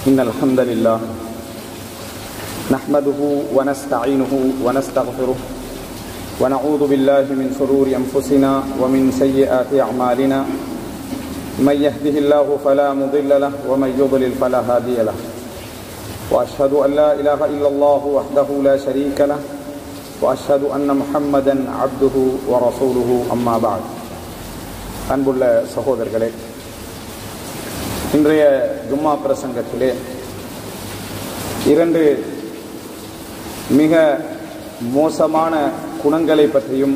إن الحمد لله نحمده ونستعينه ونستغفره ونعوذ بالله من شرور أنفسنا ومن سيئات أعمالنا من يهده الله فلا مضل له ومن يضلل فلا هادي له وأشهد أن لا إله إلا الله وحده لا شريك له وأشهد أن محمدا عبده ورسوله أما بعد அன்புள்ள சகோதரர்களே, இன்றைய ஜும்மா பிரசங்கத்திலே இரண்டு மிக மோசமான குணங்களை பற்றியும்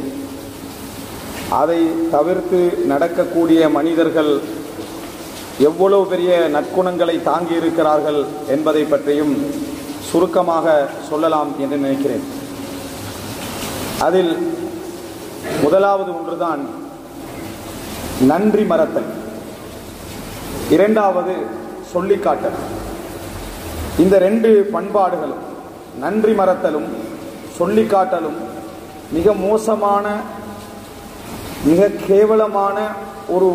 அதை தவிர்த்து நடக்கக்கூடிய மனிதர்கள் எவ்வளவு பெரிய நற்குணங்களை தாங்கியிருக்கிறார்கள் என்பதை பற்றியும் சுருக்கமாக சொல்லலாம் என்று நினைக்கிறேன். அதில் முதலாவது ஒன்றுதான் நன்றி மறத்தல், இரண்டாவது சொல்லிக்காட்டல். இந்த ரெண்டு பண்பாடுகளும், நன்றி மறத்தலும் சொல்லிக்காட்டலும், மிக மோசமான மிக கேவலமான ஒரு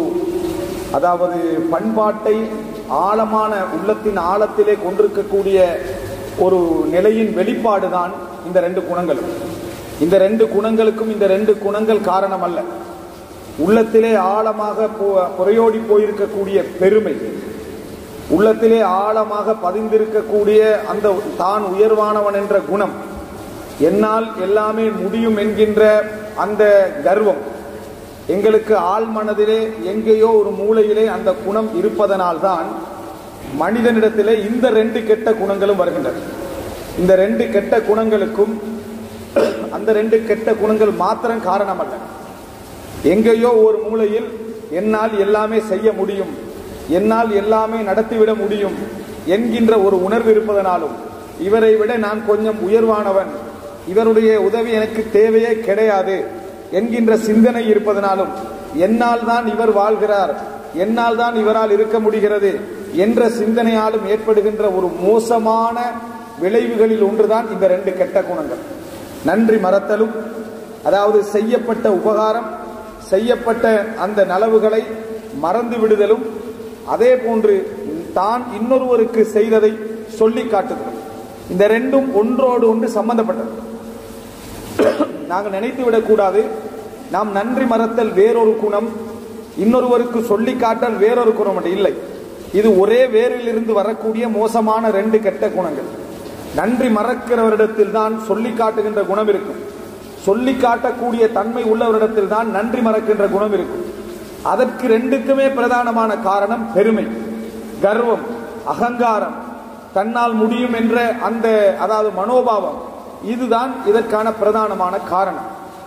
பண்பாட்டை ஆழமான உள்ளத்தின் ஆழத்திலே கொண்டிருக்கக்கூடிய ஒரு நிலையின் வெளிப்பாடுதான் இந்த ரெண்டு குணங்களும். இந்த ரெண்டு குணங்களுக்கும் இந்த ரெண்டு குணங்கள் காரணம் அல்ல. உள்ளத்திலே ஆழமாக புரையோடி போயிருக்கக்கூடிய பெருமை, உள்ளத்திலே ஆழமாக பதிந்திருக்கக்கூடிய அந்த தான் உயர்வானவன் என்ற குணம், என்னால் எல்லாமே முடியும் என்கின்ற அந்த கர்வம், எங்களுக்கு ஆழ் மனதிலே எங்கேயோ ஒரு மூலையிலே அந்த குணம் இருப்பதனால்தான் மனிதனிடத்திலே இந்த ரெண்டு கெட்ட குணங்களும் வருகின்றன. இந்த ரெண்டு கெட்ட குணங்களுக்கும் அந்த ரெண்டு கெட்ட குணங்கள் மாத்திரம் காரணம் அல்ல. எங்கேயோ ஒரு மூலையில் என்னால் எல்லாமே செய்ய முடியும், என்னால் எல்லாமே நடத்திவிட முடியும் என்கின்ற ஒரு உணர்வு இருப்பதனாலும், இவரை விட நான் கொஞ்சம் உயர்வானவன், இவருடைய உதவி எனக்கு தேவையே கிடையாது என்கின்ற சிந்தனை இருப்பதனாலும், என்னால் தான் இவர் வாழ்கிறார், என்னால் தான் இவரால் இருக்க முடிகிறது என்ற சிந்தனையாலும் ஏற்படுகின்ற ஒரு மோசமான விளைவுகளில் ஒன்றுதான் இந்த ரெண்டு கெட்ட குணங்கள். நன்றி மறத்தலும், அதாவது செய்யப்பட்ட உபகாரம், செய்யப்பட்ட அந்த நலவுகளை மறந்து விடுதலும், அதே போன்று தான் இன்னொருவருக்கு செய்ததை சொல்லி காட்டுதலும். இந்த ரெண்டும் ஒன்றோடு ஒன்று சம்பந்தப்பட்டது. நாங்கள் நினைத்து விடக்கூடாது, நாம் நன்றி மறத்தல் வேறொரு குணம், இன்னொருவருக்கு சொல்லி காட்டல் வேறொரு குணம் இல்லை. இது ஒரே வேரிலிருந்து வரக்கூடிய மோசமான ரெண்டு கெட்ட குணங்கள். நன்றி மறக்கிறவரிடத்தில் தான் சொல்லி காட்டுகின்ற குணம் இருக்கும், சொல்லி காட்டக்கூடிய தன்மை உள்ளவரிடத்தில் தான் நன்றி மறக்கின்ற குணம் இருக்கும். அதற்கு ரெண்டுக்குமே பிரதானமான காரணம் பெருமை, கர்வம், அகங்காரம், தன்னால் முடியும் என்ற அந்த மனோபாவம். இதுதான் இதற்கான பிரதானமான காரணம்.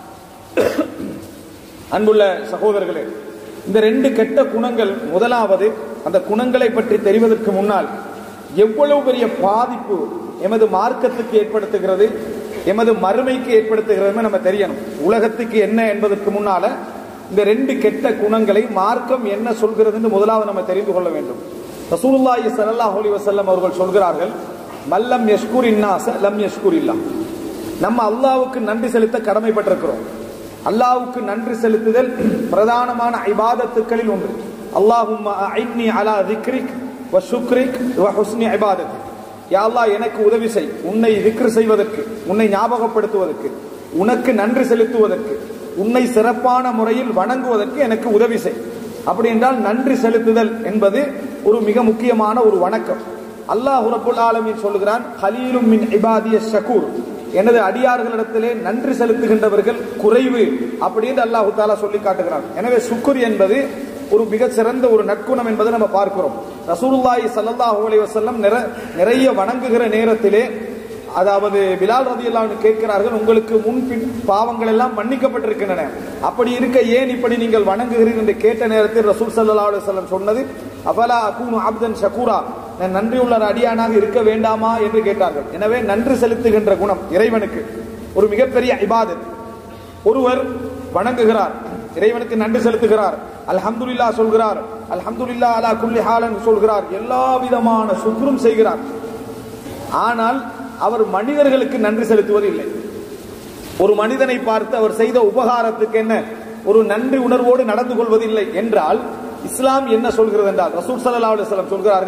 அன்புள்ள சகோதரர்களே, இந்த ரெண்டு கெட்ட குணங்கள், முதலாவது அந்த குணங்களை பற்றி தெரிவதற்கு முன்னால் எவ்வளவு பெரிய பாதிப்பு எமது மார்க்கத்துக்கு ஏற்படுத்துகிறது, எமது மறுமைக்கு ஏற்படுத்துகிறது நம்ம தெரியணும். உலகத்துக்கு என்ன என்பதற்கு முன்னால இந்த ரெண்டு கெட்ட குணங்களை மார்க்கம் என்ன சொல்கிறது முதலாவது நம்ம தெரிந்து கொள்ள வேண்டும். ரசூலுல்லாஹி ஸல்லல்லாஹு அலைஹி வஸல்லம் அவர்கள் சொல்கிறார்கள், மல்லம் யஷ்குரின் நாஸ லம் யஷ்குரில்லாஹ். நம்ம அல்லாஹ்வுக்கு நன்றி செலுத்த கடமைப்பட்டிருக்கிறோம். அல்லாஹ்வுக்கு நன்றி செலுத்துதல் பிரதானமான இபாதத்துக்களில் ஒன்று. அல்லாஹும்ம அஇன்னி அலா திக்ரிக் வ ஷுக்ரிக் வ ஹுஸ்னி இபாதத்திக். யா அல்லாஹ், எனக்கு உதவி செய், உன்னை திக்ர் செய்வதற்கு, உன்னை ஞாபகப்படுத்துவதற்கு, உனக்கு நன்றி செலுத்துவதற்கு, உன்னை சிறப்பான முறையில் வணங்குவதற்கு எனக்கு உதவி செய். அப்படி என்றால் நன்றி செலுத்துதல் என்பது ஒரு மிக முக்கியமான ஒரு வணக்கம். அல்லாஹ் ரப்புல் ஆலமீன் சொல்கிறான், கலீலும் மின் இபாதிய ஷகூர், எனது அடியார்களிடத்திலே நன்றி செலுத்துகின்றவர்கள் குறைவு அப்படின்னு அல்லாஹ் தஆலா சொல்லி காட்டுகிறான். எனவே சுக்ர் என்பது ஒரு மிக சிறந்த ஒரு நற்குணம் என்பதை நம்ம பார்க்கிறோம். ரசூலுல்லாஹி ஸல்லல்லாஹு அலைஹி வஸல்லம் நிறைய வணங்குகிற நேரத்திலே, பிலால் ரலியல்லாஹு அன்ஹு கேட்கிறார்கள், உங்களுக்கு முன்பின் பாவங்கள் எல்லாம் மன்னிக்கப்பட்டிருக்கின்றன, அப்படி இருக்க ஏன் இப்படி நீங்கள் வணங்குகிறீர்கள் என்று கேட்ட நேரத்தில் ரசூல் ஸல்லல்லாஹு அலைஹி வஸல்லம் சொன்னது, அஃபலா அகூனு அப்தன் ஷகூரா, நான் நன்றியுள்ள அடியானாக இருக்க வேண்டாமா என்று கேட்டார்கள். எனவே நன்றி செலுத்துகின்ற குணம் இறைவனுக்கு ஒரு மிகப்பெரிய இபாதத். ஒருவர் வணங்குகிறார், இறைவனுக்கு நன்றி செலுத்துகிறார், அல்ஹம்துலில்லாஹ் சொல்கிறார், அல்ஹம்துலில்லாஹ் அலா குல்லி ஹாலன் சொல்கிறார், எல்லா விதமான சுக்ரும் செய்கிறார். ஆனால் அவர் மனிதர்களுக்கு நன்றி செலுத்துவது இல்லை. ஒரு மனிதனை பார்த்து அவர் செய்த உபகாரத்துக்கு என்ன ஒரு நன்றி உணர்வோடு நடந்து கொள்வதில்லை என்றால் இஸ்லாம் என்ன சொல்கிறது என்றால், ரசூல் ஸல்லல்லாஹு அலைஹி வஸல்லம் சொல்கிறார்கள்,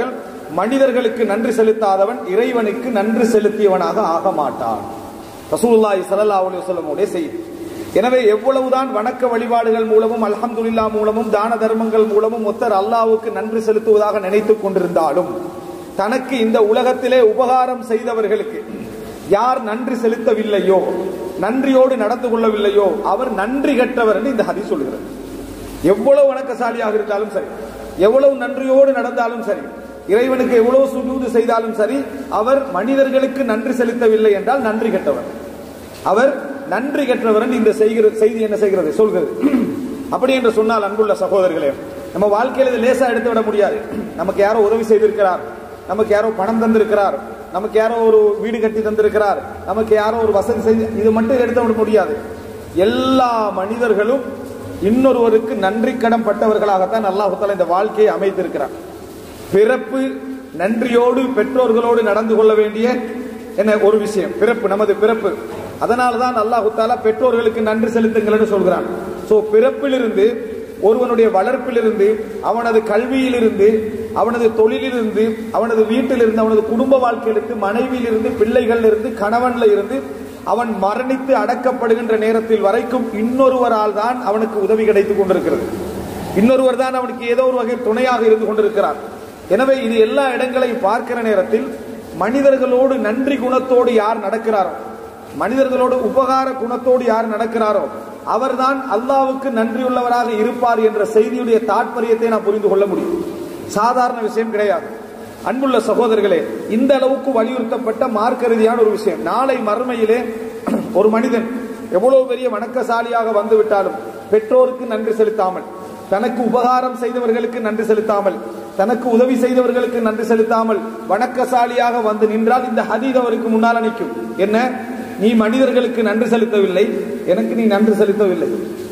மனிதர்களுக்கு நன்றி செலுத்தாதவன் இறைவனுக்கு நன்றி செலுத்தியவனாக ஆக மாட்டான். ரசூலுல்லாஹி ஸல்லல்லாஹு அலைஹி வஸல்லம் உடைய செய்தி. எனவே எவ்வளவுதான் வணக்க வழிபாடுகள் மூலமும் அல்ஹம்துலில்லாஹ் மூலமும் தான தர்மங்கள் மூலமும் ஒருத்தர் அல்லாஹ்வுக்கு நன்றி செலுத்துவதாக நினைத்துக் கொண்டிருந்தாலும் தனக்கு இந்த உலகத்திலே உபகாரம் செய்தவர்களுக்கு யார் நன்றி செலுத்தவில்லையோ, நன்றியோடு நடந்து கொள்ளவில்லையோ அவர் நன்றி கற்றவர் என்று இந்த ஹதீஸ் சொல்கிறது. எவ்வளவு வணக்கசாலியாக இருந்தாலும் சரி, எவ்வளவு நன்றியோடு நடந்தாலும் சரி, இறைவனுக்கு எவ்வளவு சுஜூது செய்தாலும் சரி, அவர் மனிதர்களுக்கு நன்றி செலுத்தவில்லை என்றால் நன்றி கற்றவர். அவர் நன்றி கற்றவர் இந்த செய்தி என்ன செய்கிறது சொல்கிறது. அப்படி என்று சொன்னால் அன்புள்ள சகோதரர்களே, நம்ம வாழ்க்கையில் இதை லேசா எடுத்து விட முடியாது. நமக்கு யாரோ உதவி செய்திருக்கிறார், நமக்கு யாரோ பணம் தந்திருக்கிறார், நமக்கு யாரோ ஒரு வீடு கட்டி தந்திருக்கிறார், நமக்கு யாரோ ஒரு வசதி செய்து, இது மட்டும் எடுத்து விட முடியாது. எல்லா மனிதர்களும் இன்னொருவருக்கு நன்றி கடன் பட்டவர்களாகத்தான் அல்லாஹ் தஆலா இந்த வாழ்க்கையை அமைத்திருக்கிறார். பிறப்பு நன்றியோடு பெற்றோர்களோடு நடந்து கொள்ள வேண்டிய என்ன ஒரு விஷயம், பிறப்பு நமது பிறப்பு. அதனால்தான் அல்லாஹ் தஆலா பெற்றோர்களுக்கு நன்றி செலுத்துங்கள் என்று சொல்கிறான். சோ பிறப்பிலிருந்து, ஒருவனுடைய வளர்ப்பிலிருந்து, அவனது கல்வியிலிருந்து, அவனது தொழிலிலிருந்து, அவனது வீட்டிலிருந்து, அவனது குடும்ப வாழ்க்கையிலிருந்து, மனைவியிலிருந்து, பிள்ளைகளிலிருந்து, கணவன்ல இருந்து, அவன் மரணித்து அடக்கப்படுகின்ற நேரத்தில் வரைக்கும் இன்னொருவரால் தான் அவனுக்கு உதவி கிடைத்துக் கொண்டிருக்கிறது. இன்னொருவர் தான் அவனுக்கு ஏதோ ஒரு வகை துணையாக இருந்து கொண்டிருக்கிறார். எனவே இது எல்லா இடங்களையும் பார்க்கிற நேரத்தில் மனிதர்களோடு நன்றி குணத்தோடு யார் நடக்கிறாரோ, மனிதர்களோடு உபகார குணத்தோடு யார் நடக்கிறாரோ அவர்தான் அல்லாஹ்வுக்கு நன்றியுள்ளவராக இருப்பார் என்ற செய்தியுடைய தாற்பயத்தை நாம் புரிந்து கொள்ள முடியும். சாதாரண விஷயம் கிடையாது. அன்புள்ள சகோதரர்களே, இந்த அளவுக்கு வலியுறுத்தப்பட்ட மார்க்க ரீதியான ஒரு விஷயம். நாளை மறுமையிலே ஒரு மனிதன் எவ்வளவு பெரிய வணக்கசாலியாக வந்துவிட்டாலும் பெற்றோருக்கு நன்றி செலுத்தாமல், தனக்கு உபகாரம் செய்தவர்களுக்கு நன்றி செலுத்தாமல், தனக்கு உதவி செய்தவர்களுக்கு நன்றி செலுத்தாமல் வணக்கசாலியாக வந்து நின்றால் இந்த ஹதீஸ் அவருக்கு முன்னால் நிற்கும். என்ன, நீ மனிதர்களுக்கு நன்றி செலுத்தவில்லை, எனக்கு நீ நன்றி செலுத்தவில்லை.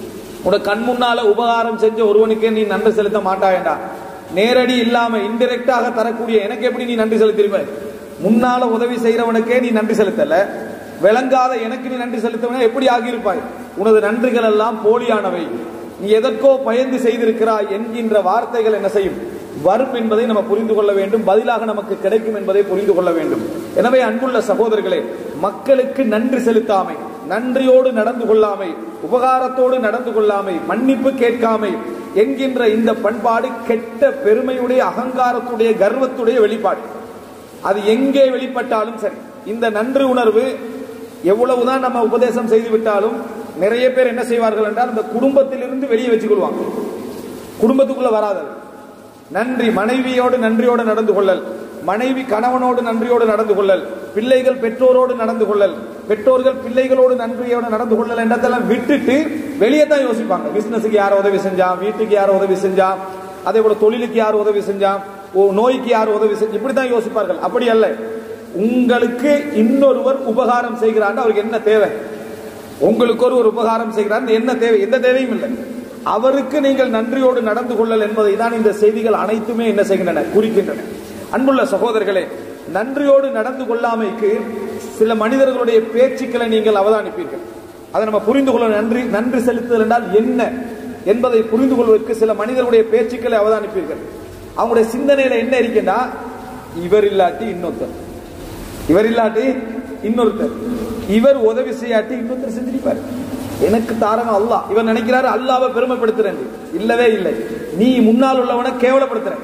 உன கண் முன்னால உபகாரம் செஞ்ச ஒருவனுக்கே நீ நன்றி செலுத்த மாட்டாயண்டா. நேரடி இல்லாம இன்டைரக்டாக தரக்கூடிய எனக்கு எப்படி நீ நன்றி செலுத்திருப்ப? முன்னால உதவி செய்யறவனுக்கே நீ நன்றி செலுத்தல, விளங்காத எனக்கு நீ நன்றி செலுத்தவன எப்படி ஆகியிருப்பாய்? உனது நன்றிகள் எல்லாம் போலியானவை, நீ எதற்கோ பயந்து செய்திருக்கிறாய் என்கின்ற வார்த்தைகள் என்ன செய்யும் வரும் என்பதை நம்ம புரிந்து கொள்ள வேண்டும். பதிலாக நமக்கு கிடைக்கும் என்பதை புரிந்து கொள்ள வேண்டும். எனவே அன்புள்ள சகோதரர்களே, மக்களுக்கு நன்றி செலுத்தாமை, நன்றியோடு நடந்து கொள்ளாமை, உபகாரத்தோடு நடந்து கொள்ளாமை, மன்னிப்பு கேட்காமை என்கின்ற இந்த பண்பாடு கெட்ட பெருமையுடைய, அகங்காரத்துடைய, கர்வத்துடைய வெளிப்பாடு. அது எங்கே வெளிப்பட்டாலும் சரி, இந்த நன்றி உணர்வு எவ்வளவுதான் நம்ம உபதேசம் செய்து விட்டாலும் நிறைய பேர் என்ன செய்வார்கள் என்றால் இந்த குடும்பத்திலிருந்து வெளியே வச்சுக் கொள்வாங்க. குடும்பத்துக்குள்ள வராது. நன்றி, மனைவியோடு நன்றியோடு நடந்து கொள்ளல், மனைவி கணவனோடு நன்றியோடு நடந்து கொள்ளல், பிள்ளைகள் பெற்றோரோடு நடந்து கொள்ளல், பெற்றோர்கள் பிள்ளைகளோடு நன்றியோடு நடந்து கொள்ளல் என்றதெல்லாம் விட்டுட்டு வெளியே தான் யோசிப்பாங்க. பிசினஸுக்கு யார் உதவி செஞ்சான், வீட்டுக்கு யார் உதவி செஞ்சான், அதே போல தொழிலுக்கு யார் உதவி செஞ்சான், நோய்க்கு யார் உதவி செஞ்சு, இப்படித்தான் யோசிப்பார்கள். அப்படி அல்ல. உங்களுக்கு இன்னொருவர் உபகாரம் செய்கிறார், அவருக்கு என்ன தேவை? உங்களுக்கு ஒரு உபகாரம் செய்கிறார், என்ன தேவை? எந்த தேவையும் இல்லை. அவருக்கு நீங்கள் நன்றியோடு நடந்து கொள்ளல் என்பதை தான் இந்த செய்திகள் அனைத்துமே என்ன செய்கின்றன, குறிக்கின்றன. அன்புள்ள சகோதரர்களே, நன்றியோடு நடந்து கொள்ளாமைக்கு சில மனிதர்களுடைய பேச்சுக்களை நீங்கள் அவதானிப்பீர்கள். அதை நம்ம புரிந்து கொள்ள, நன்றி செலுத்துதல் என்றால் என்ன என்பதை புரிந்து கொள்வதற்கு சில மனிதர்களுடைய பேச்சுக்களை அவதானிப்பீர்கள். அவங்களுடைய சிந்தனையில என்ன இருக்கின்றா, இவர் இல்லாட்டி இன்னொருத்தர், இவர் இல்லாட்டி இன்னொருத்தர், இவர் உதவி செய்யாட்டி இன்னொருத்தர் செஞ்சிருப்பார், எனக்கு தாரகம் அல்லாஹ். இவர் நினைக்கிறாரு அல்லாஹ்வை பெருமைப்படுத்துறேன். இல்லவே இல்லை. நீ முன்னால் உள்ளவனை கேவலப்படுத்துற.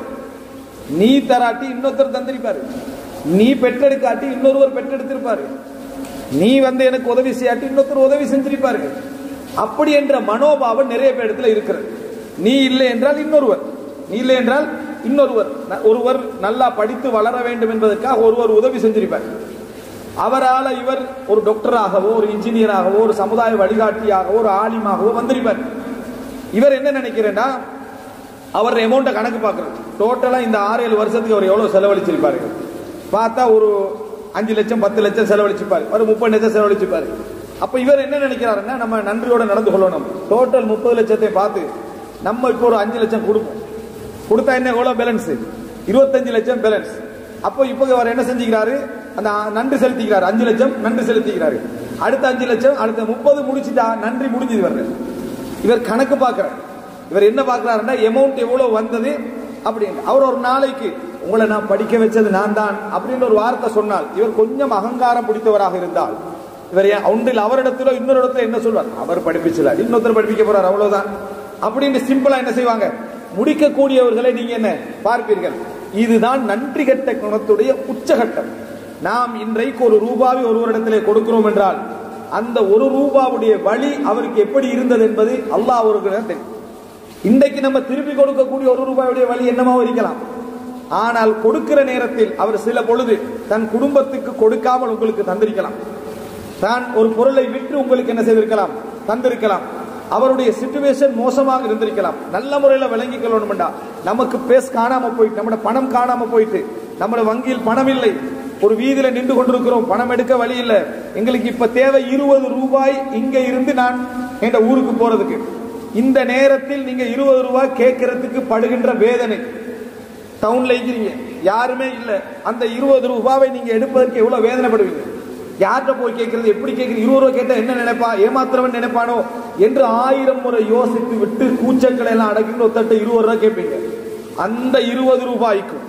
நீ தராட்டி இன்னொருத்தர் தந்திருப்பாரு, நீ பெற்றெடுக்காட்டி இன்னொருவர் பெற்றெடுத்திருப்பாரு, நீ வந்து எனக்கு உதவி செய்யாட்டி இன்னொருத்தர் உதவி செஞ்சிருப்பாரு. அப்படி என்ற மனோபாவம் நிறைய பேர் இடத்துல இருக்கிறது. நீ இல்லை என்றால் இன்னொருவர், நீ இல்லை என்றால் இன்னொருவர். ஒருவர் நல்லா படித்து வளர வேண்டும் என்பதற்காக ஒருவர் உதவி செஞ்சிருப்பார். அவரால் இவர் ஒரு டாக்டராகவோ, ஒரு இன்ஜினியராகவோ, ஒரு சமுதாய வழிகாட்டியாகவோ, ஒரு ஆலிமாகவோ வந்திருப்பார். இவர் என்ன நினைக்கிறேன்னா, அவர் அமௌண்ட்டை கணக்கு பார்க்கறது, டோட்டலா இந்த 6-7 வருஷத்துக்கு அவர் எவ்வளவு செலவழிச்சிருப்பாரு பார்த்தா ஒரு 5 லட்சம் 10 லட்சம் செலவழிச்சிருப்பாரு, ஒரு 30 லட்சம் செலவழிச்சிருப்பாரு. அப்ப இவர் என்ன நினைக்கிறாருன்னா, நம்ம நன்றியோட நடந்து கொள்ளணும். டோட்டல் 30 லட்சத்தை பார்த்து நம்ம இப்போ ஒரு 5 லட்சம் கொடுப்போம். கொடுத்தா என்ன எவ்வளவு பேலன்ஸ்? 25 லட்சம் பேலன்ஸ். அப்போ இப்போ அவர் என்ன செஞ்சுக்கிறாரு, அந்த நன்றி செலுத்திக்கிறாரு. 5 லட்சம் நன்றி செலுத்திக்கிறாரு. அடுத்த 5 லட்சம், அடுத்த 30 முடிச்சுட்டா நன்றி முடிஞ்சது. இவர் கணக்கு பார்க்கிறார். இவர் என்ன பார்க்கிறாருன்னா, அமௌண்ட் எவ்வளவு வந்தது அப்படின்னு. அவர் ஒரு நாளைக்கு உங்களை நான் படிக்க வச்சது நான் தான் அப்படின்னு ஒரு வார்த்தை சொன்னால், இவர் கொஞ்சம் அகங்காரம் பிடித்தவராக இருந்தால் இவர் ஒன்றில் அவரிடத்திலோ இன்னொரு இடத்துல என்ன சொல்வார், அவர் படிப்பிச்சல இன்னொருத்தர் படிப்பிக்க போறார் அவ்வளவுதான் அப்படின்னு சிம்பிளா என்ன செய்வாங்க, முடிக்கக்கூடியவர்களை நீங்க என்ன பார்ப்பீர்கள். இதுதான் நன்றி கட்ட குணத்துடைய உச்சகட்டம். நாம் இன்றைக்கு ஒரு ரூபாவை ஒருவரிடத்திலே கொடுக்கிறோம் என்றால் அந்த ஒரு ரூபாவுடைய வழி அவருக்கு எப்படி இருந்தது என்பது அல்லாஹ் அவருக்கு தெரியும். இன்றைக்கு நம்ம திருப்பி கொடுக்கக்கூடிய ஒரு ரூபாயுடைய வழி என்னமாவும் இருக்கலாம். ஆனால் கொடுக்கிற நேரத்தில் அவர் சில பொழுது தன் குடும்பத்துக்கு கொடுக்காமல் உங்களுக்கு தந்திருக்கலாம். தான் ஒரு பொருளை விற்று உங்களுக்கு என்ன செய்திருக்கலாம், தந்திருக்கலாம். அவருடைய சிச்சுவேஷன் மோசமாக இருந்திருக்கலாம். நல்ல முறையில் விளங்கிக் கொள்ளணும்டா, நமக்கு பேஸ் காணாம போயிட்டு, நம்மட பணம் காணாம போயிட்டு, நம்மட வங்கியில் பணம் இல்லை, ஒரு வீதியில நின்று கொண்டிருக்கிறோம், பணம் எடுக்க வழி இல்லை, எங்களுக்கு இப்ப தேவை 20 ரூபாய் இங்க இருந்து நான் என் ஊருக்கு போறதுக்கு. இந்த நேரத்தில் நீங்க 20 ரூபாய் கேட்கறதுக்கு படுகின்ற வேதனை. டவுன்ல இருக்கிறீங்க, யாருமே இல்லை, அந்த 20 ரூபாவை நீங்க எடுப்பதற்கு எவ்வளவு வேதனைப்படுவீங்க. யார்கிட்ட போய் கேட்கறது, எப்படி கேட்கறது, 20 ரூபாய் கேட்டா என்ன நினைப்பா, ஏமாத்திரவன் நினைப்பானோ என்று 1000 முறை யோசித்து விட்டு கூச்சங்களை எல்லாம் அடக்கிட்டு ஒருத்தட்ட 20 ரூபாய் கேட்பீங்க. அந்த 20 ரூபாய்க்கும்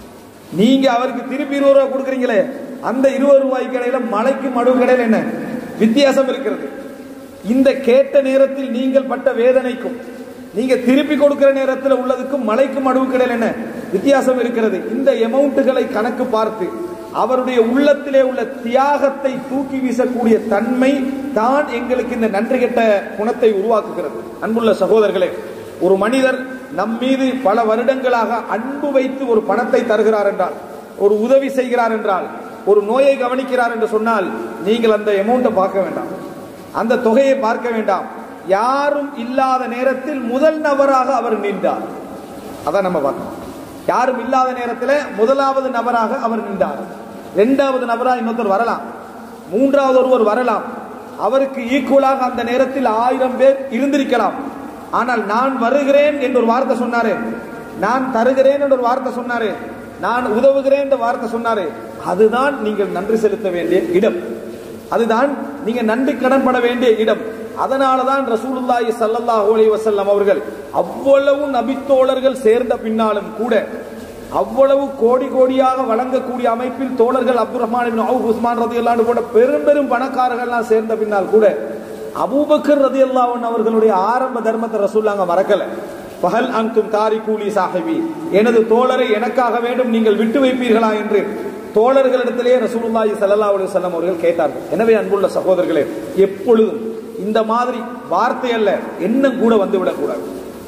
நீங்க அவருக்கு திருப்பி 20 ரூபாய் கொடுக்குறீங்களே, அந்த 20 ரூபாய்க்கு இடையில மலைக்கு மடுவு கடையில் என்ன வித்தியாசம் இருக்கிறது. இந்த கேட்ட நேரத்தில் நீங்கள் பட்ட வேதனைக்கும் நீங்க திருப்பி கொடுக்கிற நேரத்தில் உள்ளதுக்கும் மலைக்கும் மடுவு கடையில் என்ன வித்தியாசம் இருக்கிறது. இந்த அமௌண்ட்டுகளை கணக்கு பார்த்து அவருடைய உள்ளத்திலே உள்ள தியாகத்தை தூக்கி வீசக்கூடிய தன்மை தான் எங்களுக்கு இந்த நன்றி கெட்ட குணத்தை உருவாக்குகிறது. அன்புள்ள சகோதரர்களே, ஒரு மனிதர் நம் மீது பல வருடங்களாக அன்பு வைத்து ஒரு பணத்தை தருகிறார் என்றால், ஒரு உதவி செய்கிறார் என்றால், ஒரு நோயை கவனிக்கிறார் என்று சொன்னால், நீங்கள் அந்த அமௌண்ட்டை பார்க்க வேண்டாம், அந்த தொகையை பார்க்க வேண்டாம். யாரும் இல்லாத நேரத்தில் முதல் நபராக அவர் நின்றார். அதான் நம்ம பார்க்கணும். யாரும் இல்லாத நேரத்தில் முதலாவது நபராக அவர் நின்றார். இரண்டாவது நபராக இன்னொருத்தர் வரலாம், மூன்றாவது ஒருவர் வரலாம், அவருக்கு ஈக்குவலாக அந்த நேரத்தில் 1000 பேர் இருந்திருக்கலாம். ஆனால் நான் வருகிறேன் என்ற ஒரு வார்த்தை சொன்னாரே, நான் தருகிறேன் என்ற ஒரு வார்த்தை சொன்னாரே, நான் உதவுகிறேன் என்ற வார்த்தை சொன்னாரே, அதுதான் நீங்கள் நன்றி செலுத்த வேண்டிய இடம், அதுதான் நீங்க நன்றி கடன் பட வேண்டிய இடம். அதனாலதான் ரசூலுல்லாஹி ஸல்லல்லாஹு அலைஹி வஸல்லம் அவர்கள் அவ்வளவு நபித்தோழர்கள் சேர்ந்த பின்னாலும் கூட, அவ்வளவு கோடி கோடியாக வழங்கக்கூடிய அமைப்பில் தோழர்கள் Abdul Rahman ibn Awf, Usman ரலியல்லாஹு அன்ஹு போன்ற பெரும் பெரும் பணக்காரர்கள்லாம் சேர்ந்த பின்னால் கூட அபூபக்கர் ரலியல்லாஹு அன்ஹு அவர்களுடைய ஆரம்ப தர்மத்தை ரசூலுல்லாஹ் மறக்கல. ஃபஹல் அன்தும் தாரிகூலி சாஹிபி, எனது தோழரை எனக்காக வேண்டும் நீங்கள் விட்டு வைப்பீர்களா என்று தோழர்களிடத்திலேயே ரசூலுல்லாஹி ஸல்லல்லாஹு அலைஹி வஸல்லம் அவர்கள் கேட்டார்கள். எனவே அன்புள்ள சகோதரர்களே, எப்பொழுதும் இந்த மாதிரி வார்த்தை அல்ல எண்ணம் கூட வந்துவிடக் கூடாது.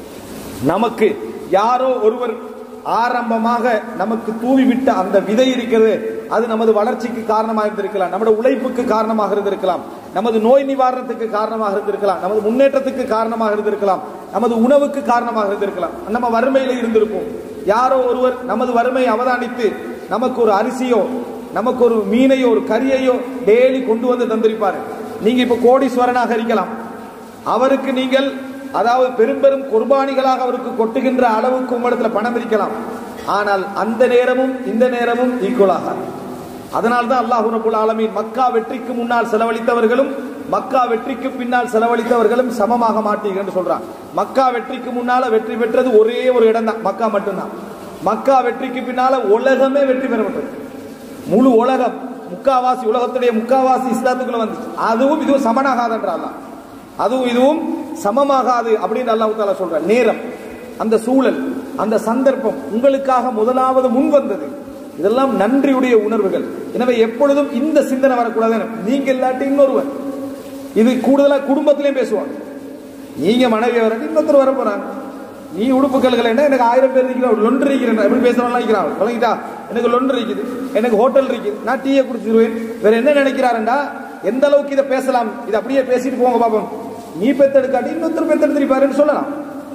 நமக்கு யாரோ ஒருவர் ஆரம்பமாக நமக்கு தூவிவிட்ட அந்த விதை இருக்கிறது, அது நமது வளர்ச்சிக்கு காரணமாக இருந்திருக்கலாம், நமது உழைப்புக்கு காரணமாக இருந்திருக்கலாம், நமது நோய் நிவாரணத்துக்கு காரணமாக இருந்திருக்கலாம், நமது முன்னேற்றத்துக்கு காரணமாக இருந்திருக்கலாம், நமது உணவுக்கு காரணமாக இருந்திருக்கலாம், நம்ம வறுமையில இருந்திருப்போம். யாரோ ஒருவர் நமது வறுமையை அவதானித்து நமக்கு ஒரு அரிசியோ, நமக்கு ஒரு மீனையோ, ஒரு கறியையோ டெய்லி கொண்டு வந்து தந்திருப்பாரு. நீங்க இப்ப கோடீஸ்வரனாக இருக்கலாம், அவருக்கு நீங்கள் அதாவது பெரும் பெரும் குர்பானிகளாக அவருக்கு கொட்டுகின்ற அளவுக்கு உங்களிடத்தில் பணம் இருக்கலாம். ஆனால் அந்த நேரமும் இந்த நேரமும் ஈக்குவலாக. அதனால்தான் அல்லாஹ் ரப்பல் ஆலமீன் மக்கா வெற்றிக்கு முன்னால் செலவழித்தவர்களும் மக்கா வெற்றிக்கு பின்னால் செலவழித்தவர்களும் சமமாக மாட்டீர்கள் என்று சொல்றான். மக்கா வெற்றிக்கு முன்னால வெற்றி பெற்றது ஒரே ஒரு இடம் தான், மக்கா மட்டும்தான். மக்கா வெற்றிக்கு பின்னால உலகமே வெற்றி பெறப்பட்டது. முழு உலகம், முக்காவாசி உலகத்துடைய முக்காவாசி இஸ்லாத்துக்குள்ள வந்துச்சு. அதுவும் இதுவும் சமனாகாது என்றால், அதுவும் இதுவும் சமமாகாது அப்படின்னு அல்லாஹ் தஆலா சொல்றார். நேரம், அந்த சூழல், அந்த சந்தர்ப்பம் உங்களுக்காக முதலாவது முன் வந்தது. இதெல்லாம் நன்றியுடைய உணர்வுகள். எனவே எப்பொழுதும் இந்த சிந்தனை வரக்கூடாது. நீங்க இல்லாட்டி இன்னொருவர், இது கூடுதலா குடும்பத்திலையும் பேசுவாங்க. நீங்க மனைவி வர இன்னொருத்தர் வர போறாங்க, நீ உடுப்புகள் என்ன எனக்கு 1000 பேர் இருக்கிற லொன்று இருக்கிறேன் எப்படி பேசுறவங்க இருக்கிறாங்க. வழங்கிட்டா எனக்கு லொன்று இருக்குது, எனக்கு ஹோட்டல் இருக்குது, நான் டீயை குடிச்சிருவேன். வேற என்ன நினைக்கிறாருண்டா, எந்த அளவுக்கு இதை பேசலாம், இதை அப்படியே பேசிட்டு போங்க பாப்போம். நீ பெத்தெடுக்காட்டி இன்னொருத்தர் பெத்தெடுத்திருப்பாருன்னு சொல்லலாம்.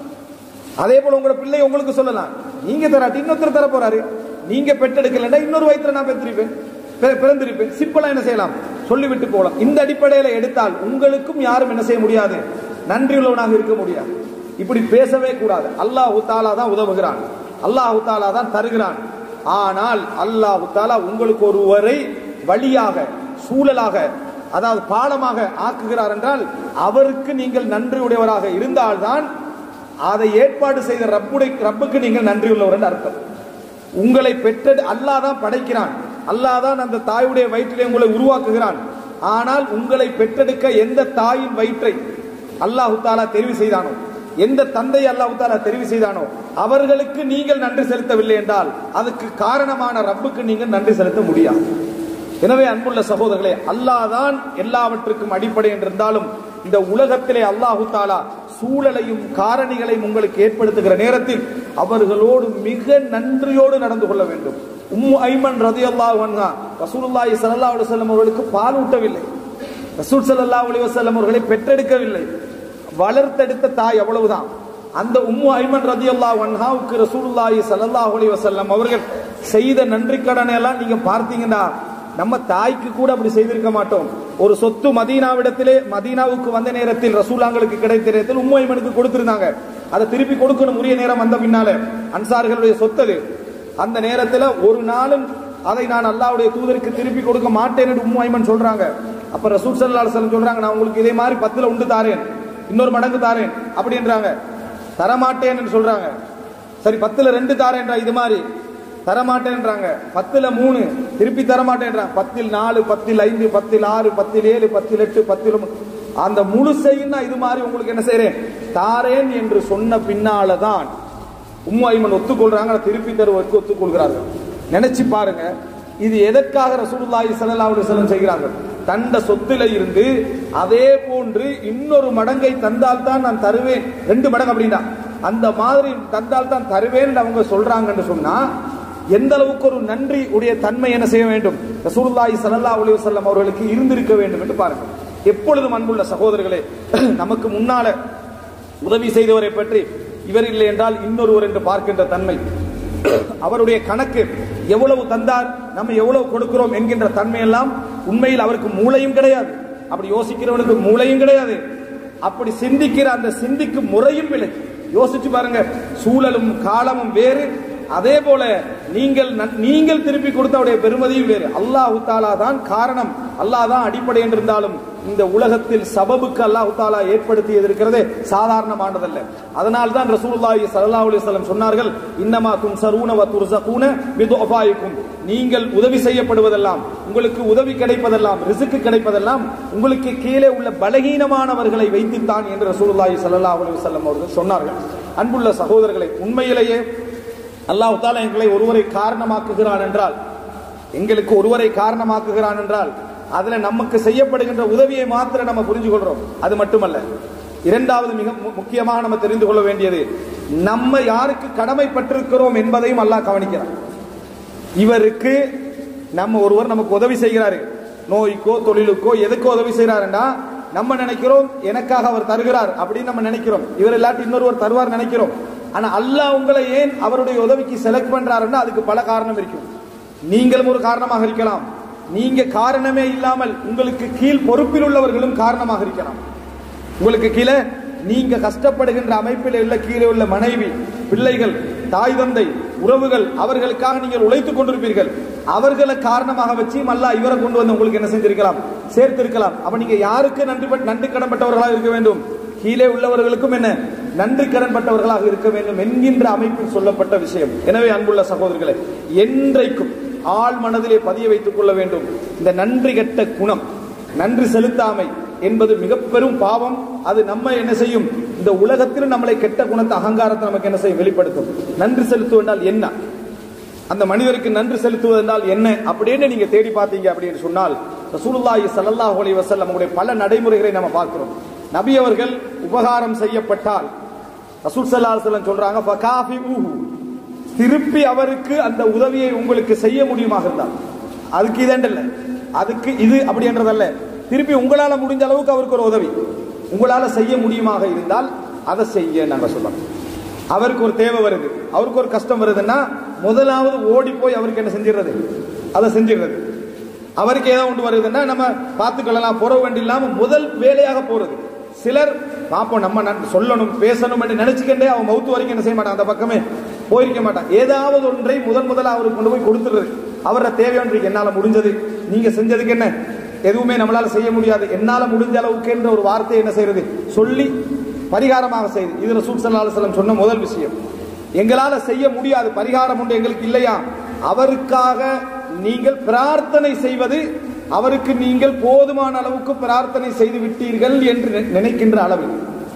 அதே போல உங்களோட பிள்ளை உங்களுக்கு சொல்லலாம், நீங்க தராட்டி இன்னொருத்தர் தர போறாரு. நீங்க பெற்றெடுக்கலன்னா இன்னொரு வயிற்றுல நான் பெற்றிருப்பேன், பிறந்திருப்பேன். சிம்பிளா என்ன செய்யலாம், சொல்லிவிட்டு போகலாம். இந்த அடிப்படையில எடுத்தால் உங்களுக்கும் யாரும் என்ன செய்ய முடியாது, நன்றியுள்ளவனாக இருக்க முடியாது. இப்படி பேசவே கூடாது. அல்லாஹ் தஆலா தான் உதவுகிறான், அல்லாஹ் தஆலா தான் தருகிறான். ஆனால் அல்லாஹ் தஆலா உங்களுக்கு ஒருவரை வழியாக, சூழலாக, அதாவது பாலமாக ஆக்குகிறார் என்றால் அவருக்கு நீங்கள் நன்றியுடையவராக இருந்தால்தான் அதை ஏற்பாடு செய்த ரப்புக்கு நீங்கள் நன்றியுள்ளவர் என்று அர்த்தம். உங்களை பெற்றது அல்லாஹ் தான் படைக்கிறான், அல்லாஹ் தான் அந்த தாயுடைய வயிற்றிலே உங்களை உருவாக்குகிறான். ஆனால் உங்களை பெற்றெடுக்க எந்த தாயின் வயிற்றை அல்லாஹு தஆலா தெரிவு செய்தானோ, எந்த தந்தை அல்லாஹு தஆலா தெரிவு செய்தானோ அவர்களுக்கு நீங்கள் நன்றி செலுத்தவில்லை என்றால் அதுக்கு காரணமான ரப்புக்கு நீங்கள் நன்றி செலுத்த முடியாது. எனவே அன்புள்ள சகோதரர்களே, அல்லாஹ் தான் எல்லாவற்றுக்கும் அடிப்படை என்றிருந்தாலும் இந்த உலகத்திலே அல்லாஹு தஆலா சூழலையும் காரணிகளையும் உங்களுக்கு ஏற்படுத்துகிற நேரத்தில் அவர்களோடு மிக நன்றியோடு நடந்து கொள்ள வேண்டும். உம்மு ஐமன் ரலியல்லாஹு அன்ஹா ரசூலுல்லாஹி ஸல்லல்லாஹு அலைஹி வஸல்லம் அவர்களுக்கு பால் ஊட்டவில்லை, ரசூல் ஸல்லல்லாஹு அலைஹி வஸல்லம் அவர்களை பெற்றெடுக்கவில்லை, வளர்த்தெடுத்த தாய் அவ்வளவுதான். அந்த உம்மு ஐமன் ரலியல்லாஹு அன்ஹாவுக்கு ரசூலுல்லாஹி ஸல்லல்லாஹு அலைஹி வஸல்லம் அவர்கள் செய்த நன்றி கடனை எல்லாம் நீங்க பார்த்தீங்கன்னா நம்ம தாய்க்கு கூட அப்படி செய்திருக்க மாட்டோம். ஒரு சொத்து மதீனாவுக்கு வந்த நேரத்தில் ரசூலாங்களுக்கு கிடைத்த நேரத்தில் உம்மு ஐமனுக்கு கொடுத்திருந்தாங்க. அதை திருப்பி கொடுக்கணும் உரிய நேரம் வந்த பின்னால, அன்சார்களுடைய சொத்து. அந்த நேரத்தில் ஒரு நாளும் அதை நான் அல்லாஹ்வுடைய தூதருக்கு திருப்பி கொடுக்க மாட்டேன் என்று உம்மு ஐமன் சொல்றாங்க. அப்ப ரசூல் ஸல்லல்லாஹு அலைஹி வஸல்லம் சொல்றாங்க, நான் உங்களுக்கு இதே மாதிரி 10ல் 1 தாரேன், இன்னொரு மடங்கு தாரேன் அப்படின்றாங்க. தரமாட்டேன் என்று சொல்றாங்க. சரி 10ல் 2 தாரேன்றா, இது மாதிரி தரமாட்டேன்றாங்க. 10ல் 3 திருப்பி தரமாட்டேன்றாங்க. 10ல் 4 10ல் 5 10ல் 6 10ல் 7 10ல் 8 10ல் அந்த முழுசையும் நான் இது மாதிரி உங்களுக்கு என்ன செய்றேன் தாரேன் என்று சொன்ன பின்னால்தான் உம்மு ஐமன் ஒத்துக்கொள்றாங்க, திருப்பி தருவதற்கு ஒத்துக்கொள்கிறார்கள். நினைச்சு பாருங்க, இது எதற்காக ரசூலுல்லாஹி ஸல்லல்லாஹு அலைஹி வஸல்லம் செய்கிறார்கள்? தண்ட சொத்துல இருந்து அதே போன்று இன்னொரு மடங்கை தந்தால் தான் நான் தருவேன், 2 மடங்கு அப்படின்னா அந்த மாதிரி தந்தால் தான் தருவேன் அவங்க சொல்றாங்கன்னு சொன்னா எந்த அளவுக்கு ஒரு நன்றி உடைய தன்மை என்ன செய்ய வேண்டும் ரசூலுல்லாஹி ஸல்லல்லாஹு அலைஹி வஸல்லம் அவர்களுக்கு இருந்திருக்க வேண்டும் என்று பாருங்கள். எப்பொழுதும் அன்புள்ள சகோதரர்களே, நமக்கு முன்னால உதவி செய்தவரை பற்றி இவர் இல்லை என்றால் இன்னொருவர் என்று பார்க்கின்ற தன்மை, அவருடைய கணக்கு எவ்வளவு தந்தார், நம்ம எவ்வளவு கொடுக்கிறோம் என்கின்ற தன்மை எல்லாம் உண்மையில் அவருக்கு மூளையும் கிடையாது. அப்படி யோசிக்கிறவனுக்கு மூளையும் கிடையாது. அப்படி சிந்திக்கிற அந்த சிந்திக்கும் முறையும் இல்லை. யோசிச்சு பாருங்க, சூழலும் காலமும் வேறு, அதே போல நீங்கள் திருப்பி கொடுத்தவுடைய பெருமதியும் வேறு. அல்லாஹு தஆலா தான் காரணம், அல்லாஹ் தான் அடிப்படை என்றிருந்தாலும் இந்த உலகத்தில் சபபுக்கு அல்லாஹு தஆலா ஏற்படுத்தியது இருக்கிறதே சாதாரணமானதல்ல. அதனால் தான் ரசூலுல்லாஹி ஸல்லல்லாஹு அலைஹி வஸல்லம் சொன்னார்கள், இன்னமா துன்சரூன வ துர்ஸகூன பிதுஃபாயிக்கும், நீங்கள் உதவி செய்யப்படுவதெல்லாம், உங்களுக்கு உதவி கிடைப்பதெல்லாம், ரிஸ்க் கிடைப்பதெல்லாம் உங்களுக்கு கீழே உள்ள பலகீனமானவர்களை வைத்துத்தான் என்று ரசூலுல்லாஹி ஸல்லல்லாஹு அலைஹி வஸல்லம் அவர்கள் சொன்னார்கள். அன்புள்ள சகோதரர்களை, உண்மையிலேயே அல்லாஹ் தஆலா எங்களை ஒருவரை காரணமாக்குகிறான் என்றால், எங்களுக்கு ஒருவரை காரணமாக்குகிறான் என்றால் அதுல நமக்கு செய்யப்படுகின்ற உதவியை மாத்திரம் நம்ம புரிஞ்சு கொள்றோம். அது மட்டுமல்ல, இரண்டாவது மிக முக்கியமாக நம்ம தெரிந்து கொள்ள வேண்டியது, நம்ம யாருக்கு கடமைப்பட்டிருக்கிறோம் என்பதையும் அல்லாஹ் கவனிக்கிறான். இவருக்கு நம்ம ஒருவர் நமக்கு உதவி செய்கிறாரு, நோய்க்கோ தொழிலுக்கோ எதுக்கோ உதவி செய்யறாருன்னா நம்ம நினைக்கிறோம் எனக்காக அவர் தருகிறார் அப்படின்னு நம்ம நினைக்கிறோம். இவர் இல்லாட்டி இன்னொருவர் தருவார் நினைக்கிறோம். ஆனா அல்லாஹ் உங்களை ஏன் அவருடைய உதவிக்கு செலக்ட் பண்றாருன்னா அதுக்கு பல காரணம் இருக்கும். நீங்களும் ஒரு காரணமாக இருக்கலாம், நீங்க காரணமே இல்லாமல் உங்களுக்கு கீழ் பொறுப்பில் உள்ளவர்களும் காரணமாக இருக்கலாம். உங்களுக்கு கீழே நீங்க கஷ்டப்படுகின்ற அமைப்பில் உள்ள கீழே உள்ள மனைவி, பிள்ளைகள், தாய் தந்தை, உறவுகள், அவர்களுக்காக நீங்கள் உழைத்துக் கொண்டிருப்பீர்கள். அவர்களை காரணமாக வச்சு அல்லாஹ் இவரை கொண்டு வந்து உங்களுக்கு என்ன செஞ்சிருக்கலாம், சேர்த்திருக்கலாம். அப்ப நீங்க யாருக்கு நன்றி கடன்பட்டவர்களாக இருக்க வேண்டும்? கீழே உள்ளவர்களுக்கும் என்ன நன்றி கடன்பட்டவர்களாக இருக்க வேண்டும் என்கின்ற அமைப்பில் சொல்லப்பட்ட விஷயம். எனவே அன்புள்ள சகோதரர்களே, என்றைக்கும் ஆள் மனதிலே பதிய வைத்துக் கொள்ள வேண்டும், இந்த நன்றி கெட்ட குணம், நன்றி செலுத்தாமை என்பது மிக பெரும் பாவம். அது நம்ம என்ன செய்யும், இந்த உலகத்தில் நம்மளை கெட்ட குணத்தை, அகங்காரத்தை நமக்கு என்ன செய்யும், வெளிப்படுத்தும். நன்றி செலுத்துவதால் என்ன, அந்த மனிதருக்கு நன்றி செலுத்துவதால் என்ன அப்படின்னு நீங்க தேடி பார்த்தீங்க அப்படின்னு சொன்னால் ரசூலுல்லாஹி ஸல்லல்லாஹு அலைஹி வஸல்லம் உடைய பல நடைமுறைகளை நம்ம பார்க்கிறோம். நபி அவர்கள் உபகாரம் செய்யப்பட்டால் ரசூல் ஸல்லல்லாஹு அலைஹி வஸல்லம் சொல்றாங்க, ஃபகாஃபிஊஹு, திருப்பி அவருக்கு அந்த உதவியை உங்களுக்கு செய்ய முடியுமாக இருந்தால், அதுக்கு இதெண்டல்ல, அதுக்கு இது அப்படி என்றதல்ல, திருப்பி உங்களால முடிஞ்ச அளவுக்கு அவருக்கு ஒரு உதவி உங்களால செய்ய முடியுமாக இருந்தால் அதை செய்ய நாங்க சொல்லலாம். அவருக்கு ஒரு தேவை வருது, அவருக்கு ஒரு கஷ்டம் வருதுன்னா முதலாவது ஓடி போய் அவருக்கு என்ன செஞ்சிடறது, அதை செஞ்சிடறது. அவருக்கு ஏதோ ஒன்று வருதுன்னா நம்ம பார்த்துக்கலாம், புற வேண்டி இல்லாம முதல் வேலையாக போறது. சிலர் பாப்போம் நம்ம சொல்லணும் பேசணும் என்று நினைச்சுக்கிட்டே அவன் மவுத்து வரைக்கும் என்ன செய்ய மாட்டான், அந்த பக்கமே போயிருக்க மாட்டான். ஏதாவது ஒன்றை முதலாக அவருக்கு கொண்டு போய் கொடுத்துறது. அவரை தேவையானது என்னால முடிஞ்சது, நீங்க செஞ்சதுக்கு என்ன, எதுவுமே நம்மளால செய்ய முடியாது, என்னால முடிஞ்ச அளவுக்கு என்ற ஒரு வார்த்தையை என்ன செய்யறது, சொல்லி பரிகாரமாக செய்யுது. இது ரசூல் ஸல்லல்லாஹு அலைஹி வஸல்லம் சொன்ன முதல் விஷயம். எங்களால செய்ய முடியாது, பரிகாரம் உண்டு எங்களுக்கு இல்லையா, அவருக்காக நீங்கள் பிரார்த்தனை செய்வது, அவருக்கு நீங்கள் போதுமான அளவுக்கு பிரார்த்தனை செய்து விட்டீர்கள் என்று நினைக்கின்ற அளவு,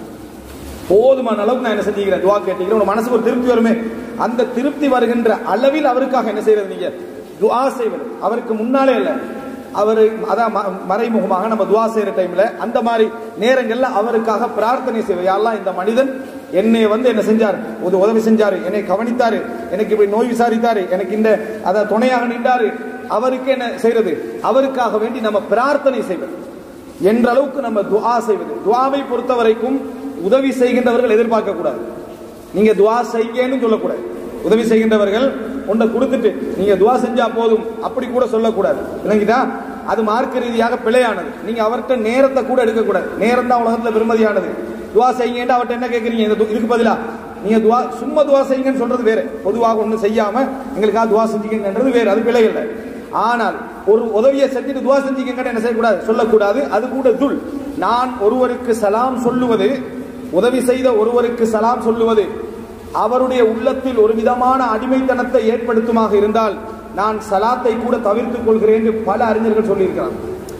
போதுமான அளவுக்கு நான் என்ன செஞ்சுக்கிறேன், துவா கேட்டீங்க, உங்க மனசுக்கு ஒரு திருப்தி வருமே, அந்த திருப்தி வருகின்ற அளவில் அவருக்காக என்ன செய்யறது, நீங்க துவா செய்வது. அவருக்கு முன்னாலே அல்ல, அவரு அதான் மறைமுகமாக நம்ம துவா செய்யற டைம்ல அந்த மாதிரி நேரங்கள்ல அவருக்காக பிரார்த்தனை செய்வது. யா அல்லாஹ், இந்த மனிதன் என்னை என்ன செஞ்சார், ஒரு உதவி செஞ்சாரு, என்னை கவனித்தாரு, எனக்கு இப்படி நோய் விசாரித்தாரு, எனக்கு இந்த அத துணையாக நின்றாரு, அவருக்கு என்ன செய்யறது, அவருக்காக வேண்டி நம்ம பிரார்த்தனை செய்வது என்ற அளவுக்கு நம்ம துஆ செய்வது. துஆவை பொறுத்த வரைக்கும் உதவி செய்கின்றவர்கள் எதிர்பார்க்க கூடாது. நீங்க துஆ செய்யன்னு சொல்லக்கூடாது. உதவி செய்கின்றவர்கள் ஒன்றை கொடுத்துட்டு நீங்க துஆ செஞ்சா போதும் அப்படி கூட சொல்லக்கூடாது. இல்லைங்களா? அது மார்க்க ரீதியாக பிழையானது. நீங்க அவர்கிட்ட நேரத்தை கூட எடுக்கக்கூடாது. நேரம் தான் உலகத்துல பெருமதியானது. துஆ செய்யுங்கன்னு அவர்கிட்ட என்ன கேட்குறீங்க, இதுக்கு பதிலா நீங்க துஆ சும்மா துஆ செய்யுங்கன்னு சொல்றது வேற, பொதுவாக ஒன்றும் செய்யாம எங்களுக்காக துஆ செஞ்சுக்கன்றது வேற, அது பிழை இல்லை. ஆனால் ஒரு உதவியை செஞ்சுட்டு துஆ செஞ்சுக்கங்கன்னு என்ன செய்யக்கூடாது, சொல்லக்கூடாது. அது கூட துல். நான் ஒருவருக்கு சலாம் சொல்லுவது, உதவி செய்த ஒருவருக்கு சலாம் சொல்லுவது அவருடைய உள்ளத்தில் ஒரு விதமான அடிமைத்தனத்தை ஏற்படுத்துமாக இருந்தால் நான் சலாத்தை கூட தவிர்த்துக் கொள்கிறேன் என்று பல அறிஞர்கள் சொல்லியிருக்கிறார்.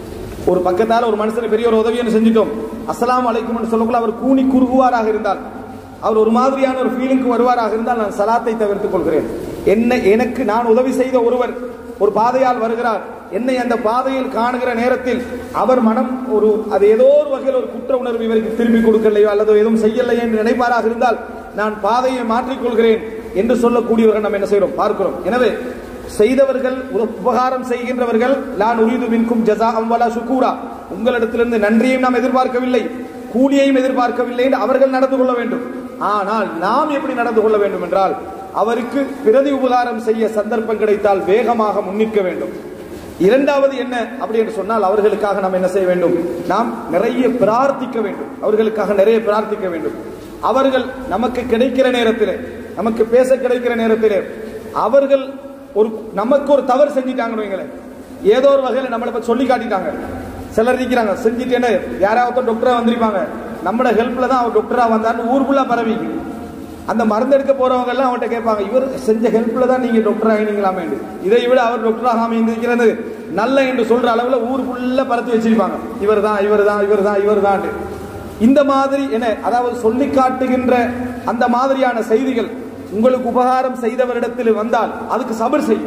ஒரு பக்கத்தால் ஒரு மனுஷனை பெரிய ஒரு உதவியை செஞ்சிட்டோம், அஸ்ஸலாமு அலைக்கும் என்று சொல்லக்குள்ள அவர் கூனி குறுகுவாராக இருந்தால், அவர் ஒரு மாதிரியான ஒரு ஃபீலிங்க்கு வருவாராக இருந்தால் நான் சலாத்தை தவிர்த்துக் கொள்கிறேன். எனக்கு நான் உதவி செய்த ஒருவர் ஒரு பாதையால் வருகிறார், என்னை அந்த பாதையில் காணுகிற நேரத்தில் அவர் மனம் அது ஏதோ ஒரு வகையில் ஒரு குற்ற உணர்வு இவருக்கு திரும்பி கொடுக்கலையோ அல்லது எதுவும் செய்யலையோ என்று நினைப்பாராக இருந்தால் நான் பாதையை மாற்றிக்கொள்கிறேன் என்று சொல்லக்கூடியவர்கள் நம்ம என்ன செய்கிறோம், பார்க்கிறோம். எனவே செய்தவர்கள், உபகாரம் செய்கின்றவர்கள், நான் உரீது மின்கும் ஜஸாஅம் வலா ஷுக்கூரா, உங்களிடத்திலிருந்து நன்றியையும் நாம் எதிர்பார்க்கவில்லை, கூலியையும் எதிர்பார்க்கவில்லை என்று அவர்கள் நடந்து கொள்ள வேண்டும். ஆனால் நாம் எப்படி நடந்து கொள்ள வேண்டும் என்றால், அவருக்கு பிரதி உபகாரம் செய்ய சந்தர்ப்பம் கிடைத்தால் வேகமாக முன்னிற்க வேண்டும். இரண்டாவது என்ன அப்படி என்று சொன்னால், அவர்களுக்காக நாம் என்ன செய்ய வேண்டும், நாம் நிறைய பிரார்த்திக்க வேண்டும். அவர்களுக்காக நிறைய பிரார்த்திக்க வேண்டும். அவர்கள் நமக்கு கிடைக்கிற நேரத்திலே, நமக்கு பேச கிடைக்கிற நேரத்திலே அவர்கள் நமக்கு ஒரு தவறு செஞ்சிட்டாங்கன்னு வைங்களேன், ஏதோ ஒரு வகையில் நம்மளை பத்தி சொல்லி காட்டிட்டாங்க. சிலர் இருக்கிறாங்க செஞ்சுட்டேன்னு, யாராவது டாக்டரா வந்திருப்பாங்க, நம்மளோட ஹெல்ப்ல தான் அவர் டாக்டரா வந்தாருன்னு ஊர் ஃபுல்லா பரவி, அந்த மருந்து எடுக்க போறவங்க எல்லாம் அவன்கிட்ட கேட்பாங்க, இவர் செஞ்ச ஹெல்ப்ல தான் நீங்க டாக்டர் ஆகினீங்களாமே, இதை விட அவர் டாக்டர் ஆகாம இருக்கிறது நல்ல என்று சொல்ற அளவுல ஊர் ஃபுல்லா பரத்தி வச்சிருப்பாங்க, இவர் தான் இவர் தான் இவர் தான் இவர் தான். இந்த மாதிரி என்ன, அதாவது சொல்லி காட்டுகின்ற அந்த மாதிரியான செய்திகள் உங்களுக்கு உபகாரம் செய்தவரிடத்தில் வந்தால் அதுக்கு சபர் செய்ய,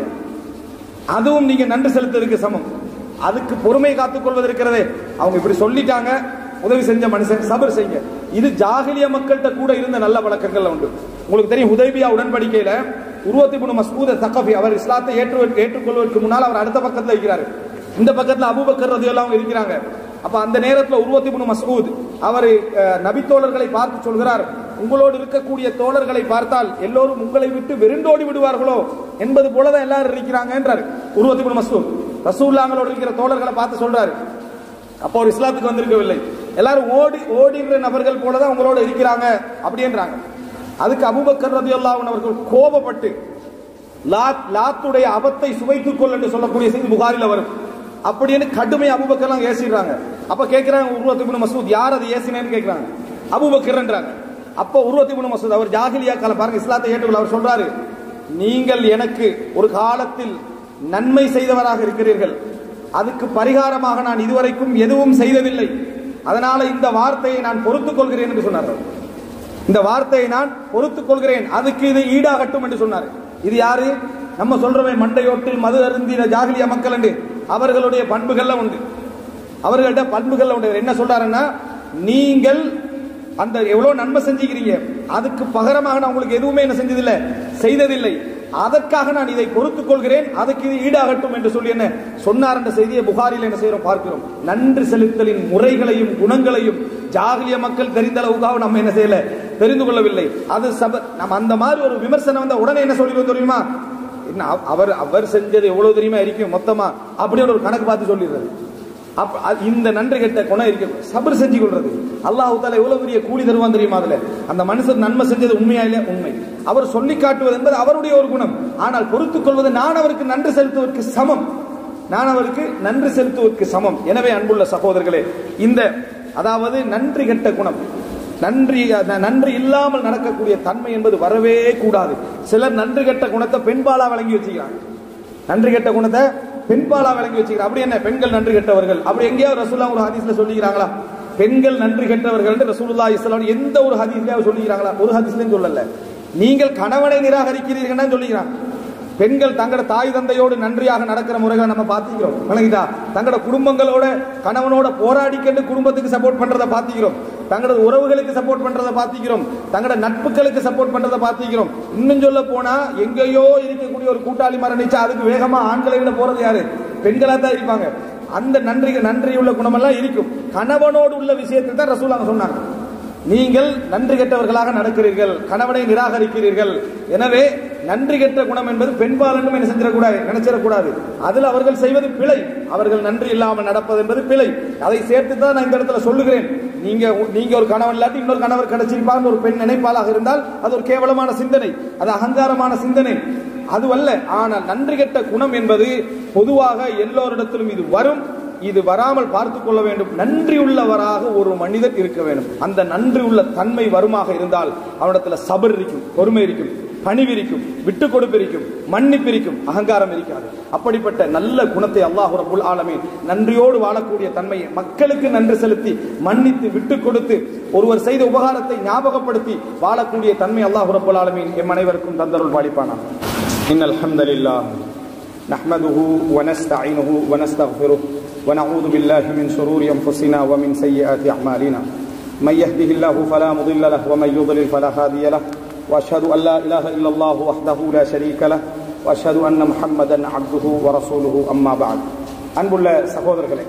அதுவும் நீங்க நன்றி செலுத்துவதற்கு சமம். அதுக்கு பொறுமை காத்துக் கொள்வது இருக்கிறதே, அவங்க இப்படி சொல்லிட்டாங்க, உதவி செஞ்ச மனுஷன் சபர் செய்ய. இது ஜாகிலிய மக்கள்கிட்ட கூட இருந்த நல்ல வழக்கங்கள் உண்டு. உங்களுக்கு தெரியும், ஹுதைபியா உடன்படிக்கையில உர்வத் இப்னு மஸ்ஊத் தகஃபி அவர் இஸ்லாத்தை ஏற்றுக்கொள்வதற்கு முன்னால் அவர் அடுத்த பக்கத்தில் இருக்கிறார், இந்த பக்கத்தில் அபூபக்கர் ரலியல்லாஹு அன்ஹு இருக்கிறாங்க. அப்ப அந்த நேரத்தில் உர்வத் இப்னு மஸ்ஊத் அவர் நபி தோழர்களை பார்த்து சொல்கிறார், உங்களோடு இருக்கக்கூடிய தோழர்களை பார்த்தால் எல்லோரும் உங்களை விட்டு வெறுண்டோடி விடுவார்களோ என்பது போலதான் எல்லாரும் இருக்கிறாங்க என்றார் உர்வத் இப்னு மஸ்ஊத். ரசூலுல்லாஹ்களோடு இருக்கிற தோழர்களை பார்த்து சொல்றாரு. அப்போ ஒரு இஸ்லாத்துக்கு வந்திருக்கவில்லை, எல்லாரும் ஓடுகிற நபர்கள் போலதான் உங்களோட இருக்கிறாங்க அப்படின்றாங்க. அதுக்கு அபூபக்கர் ரலியல்லாஹு அன்ஹு அவர்கள் கோபப்பட்டு லாத்துடைய அபத்தை சுவைத்துக் கொள் என்று சொல்லக்கூடிய செய்தி புகாரில வரும். அப்படின்னு கடுமையா அபூபக்கர்லாம் ஏசிடுறாங்க. அப்ப கேட்கிறாங்க உர்வத் இப்னு மஸ்ஊத், யார் அது ஏசினேன்னு கேட்கிறாங்க. அபூபக்கர்ன்றாங்க. அப்போ உர்வத் இப்னு மஸ்ஊத் அவர் ஜாகிலியா கால பாருங்க, இஸ்லாத்தை ஏற்றுக்கொள்ள அவர் சொல்றாரு, நீங்கள் எனக்கு ஒரு காலத்தில் நன்மை செய்தவராக இருக்கிறீர்கள், அதுக்கு பரிகாரமாக நான் இதுவரைக்கும் எதுவும் செய்ததில்லை, அதனால இந்த வார்த்தையை நான் பொறுத்துக் கொள்கிறேன் என்று சொன்னார். இந்த வார்த்தையை நான் பொறுத்துக் கொள்கிறேன், அதுக்கு இது ஈடாகட்டும் என்று சொன்னார். இது யாரு, நம்ம சொல்றவை மண்டையோட்டில் மது அருந்தின ஜாகிலியா மக்கள் என்று அவர்களுடைய பண்புகள்ல உண்டு. அவர்கள்ட்ட பண்புகள்ல உண்டு. என்ன சொல்றாருன்னா, நீங்கள் அந்த எவ்வளவு நன்மை செஞ்சுக்கிறீங்க, அதுக்கு பகரமாக நான் உங்களுக்கு எதுவுமே என்ன செஞ்சதில்லை, செய்ததில்லை, அதற்காக நான் இதை பொறுத்துக் கொள்கிறேன், அதுக்கு இது ஈடாகட்டும் என்று சொல்லி என்ன சொன்னார் என்ற செய்தியை புகாரில் என்ன செய்யறோம் பார்க்கிறோம். நன்றி செலுத்தலின் முறைகளையும் குணங்களையும் ஜாகிலிய மக்கள் தெரிந்த அளவுக்காக நம்ம என்ன செய்யல, தெரிந்து கொள்ளவில்லை. அது நம்ம அந்த மாதிரி ஒரு விமர்சனம் வந்த உடனே என்ன சொல்லிடுவோம் தெரியுமா, அவர் செஞ்சது எவ்வளவு தெரியுமா இருக்கும் மொத்தமா அப்படின்னு ஒரு கணக்கு பார்த்து சொல்லிடுறது. இந்த நன்றி கெட்ட குணம் இருக்கு, சபர் செஞ்சு கொள்றது. அல்லாஹ் தஆலா எவ்வளவு பெரிய கூலி தருவான் தெரியுமா அதுல. அந்த மனுஷன் நன்மை செஞ்சது உண்மையா இல்லையா, உண்மை. அவர் சொல்லி காட்டுவது என்பது அவருடைய ஒரு குணம். ஆனால் பொறுத்துக் கொள்வது நான் அவருக்கு நன்றி செலுத்துவதற்கு சமம், நான் அவருக்கு நன்றி செலுத்துவதற்கு சமம். எனவே அன்புள்ள சகோதரர்களே, இந்த அதாவது நன்றி கெட்ட குணம், நன்றி இல்லாமல் நடக்கக்கூடிய தன்மை என்பது வரவே கூடாது. சிலர் நன்றி கெட்ட குணத்தை பெண்பாலா வழங்கி வச்சுக்கிறாங்க. நன்றி கெட்ட குணத்தை பெண்பாலா வழங்கி வச்சுக்கிறாங்க. அப்படி என்ன பெண்கள் நன்றி கெட்டவர்கள்? அப்படி எங்கேயாவது ரசூலுல்லாஹ் ஒரு ஹதீஸ்ல சொல்லிக்கிறாங்களா பெண்கள் நன்றி கெட்டவர்கள் என்று? ரசூலுல்லாஹி ஸல்லல்லாஹு அலைஹி வஸல்லம் எந்த ஒரு ஹதீஸ்லயாவது சொல்லிக்கிறாங்களா? ஒரு ஹதீஸ்லயும் சொல்லல. நீங்கள் கணவனை நிராகரிக்கிறீர்கள் சொல்லிக்கிறாங்க. பெண்கள் தங்களோட தாய் தந்தையோடு நன்றியாக நடக்கிற முறைகளை நம்ம பார்த்திக்கிறோம். விளங்கிதா? தங்களோட குடும்பங்களோட கணவனோட போராடிக்கொண்டு குடும்பத்துக்கு சப்போர்ட் பண்றதை பார்த்திக்கிறோம். தங்களோட உறவுகளுக்கு சப்போர்ட் பண்றதை பார்த்திக்கிறோம். தங்களோட நட்புகளுக்கு சப்போர்ட் பண்றதை பார்த்திக்கிறோம். இன்னும் சொல்ல போனா எங்கேயோ இருக்கக்கூடிய ஒரு கூட்டாளி மரணிச்சா அதுக்கு வேகமா ஆண்களை விட போறது யாரு? பெண்களா தான் இருப்பாங்க. அந்த நன்றியுள்ள குணமெல்லாம் இருக்கும். கணவனோடு உள்ள விஷயத்தை தான் ரசூலுல்லாஹ் சொன்னாங்க. நீங்கள் நன்றி கெட்டவர்களாக நடக்கிறீர்கள், கணவனை நிராகரிக்கிறீர்கள். எனவே நன்றி கெட்ட குணம் என்பது பெண்பால் என்றும் என்ன செஞ்சிடக்கூடாது, நினைச்சிடக்கூடாது. அதில் அவர்கள் செய்வது பிழை. அவர்கள் நன்றி இல்லாமல் நடப்பது என்பது பிழை. அதை சேர்த்து தான் நான் இந்த இடத்துல சொல்லுகிறேன். நீங்க ஒரு கணவன் இல்லாட்டி இன்னொரு கணவர் கிடைச்சிருப்பாங்க ஒரு பெண் நினைப்பாளாக இருந்தால் அது ஒரு கேவலமான சிந்தனை, அது அகங்காரமான சிந்தனை, அதுவல்ல. ஆனால் நன்றி கெட்ட குணம் என்பது பொதுவாக எல்லோரிடத்திலும் இது வரும். இது வராமல் பார்த்துக் கொள்ள வேண்டும். நன்றி உள்ளவராக ஒரு மனிதர் இருக்க வேண்டும். அந்த நன்றி உள்ள தன்மை வருமாக இருந்தால் அவனிடத்துல சபர் இருக்கும், பொறுமை இருக்கும், பணிவு இருக்கும், விட்டு கொடுப்பு இருக்கும், மன்னிப்பு இருக்கும், அகங்காரம் இருக்காது. அப்படிப்பட்ட நல்ல குணத்தை அல்லாஹ் ரப்பல் ஆலமீன் நன்றியோடு வாழக்கூடிய தன்மையை, மக்களுக்கு நன்றி செலுத்தி மன்னித்து விட்டு கொடுத்து ஒருவர் செய்த உபகாரத்தை ஞாபகப்படுத்தி வாழக்கூடிய தன்மை அல்லாஹ் ரப்பல் ஆலமீன் எம் அனைவருக்கும் தந்தருள் பாலிப்பானாக. இன்னல் ஹம்தலில்லாஹ் நஹ்மதுஹு வ நஸ்தஈனுஹு வ நஸ்தக்ஃபிருஹு ونعوذ بالله من شرور أنفسنا ومن سيئات أعمالنا من يهده الله فلا مضل له ومن يضلل فلا هادي له وأشهد أن لا إله إلا الله وحده لا شريك له وأشهد أن محمدا عبده ورسوله أما بعد. அன்புள்ள சகோதரர்களே,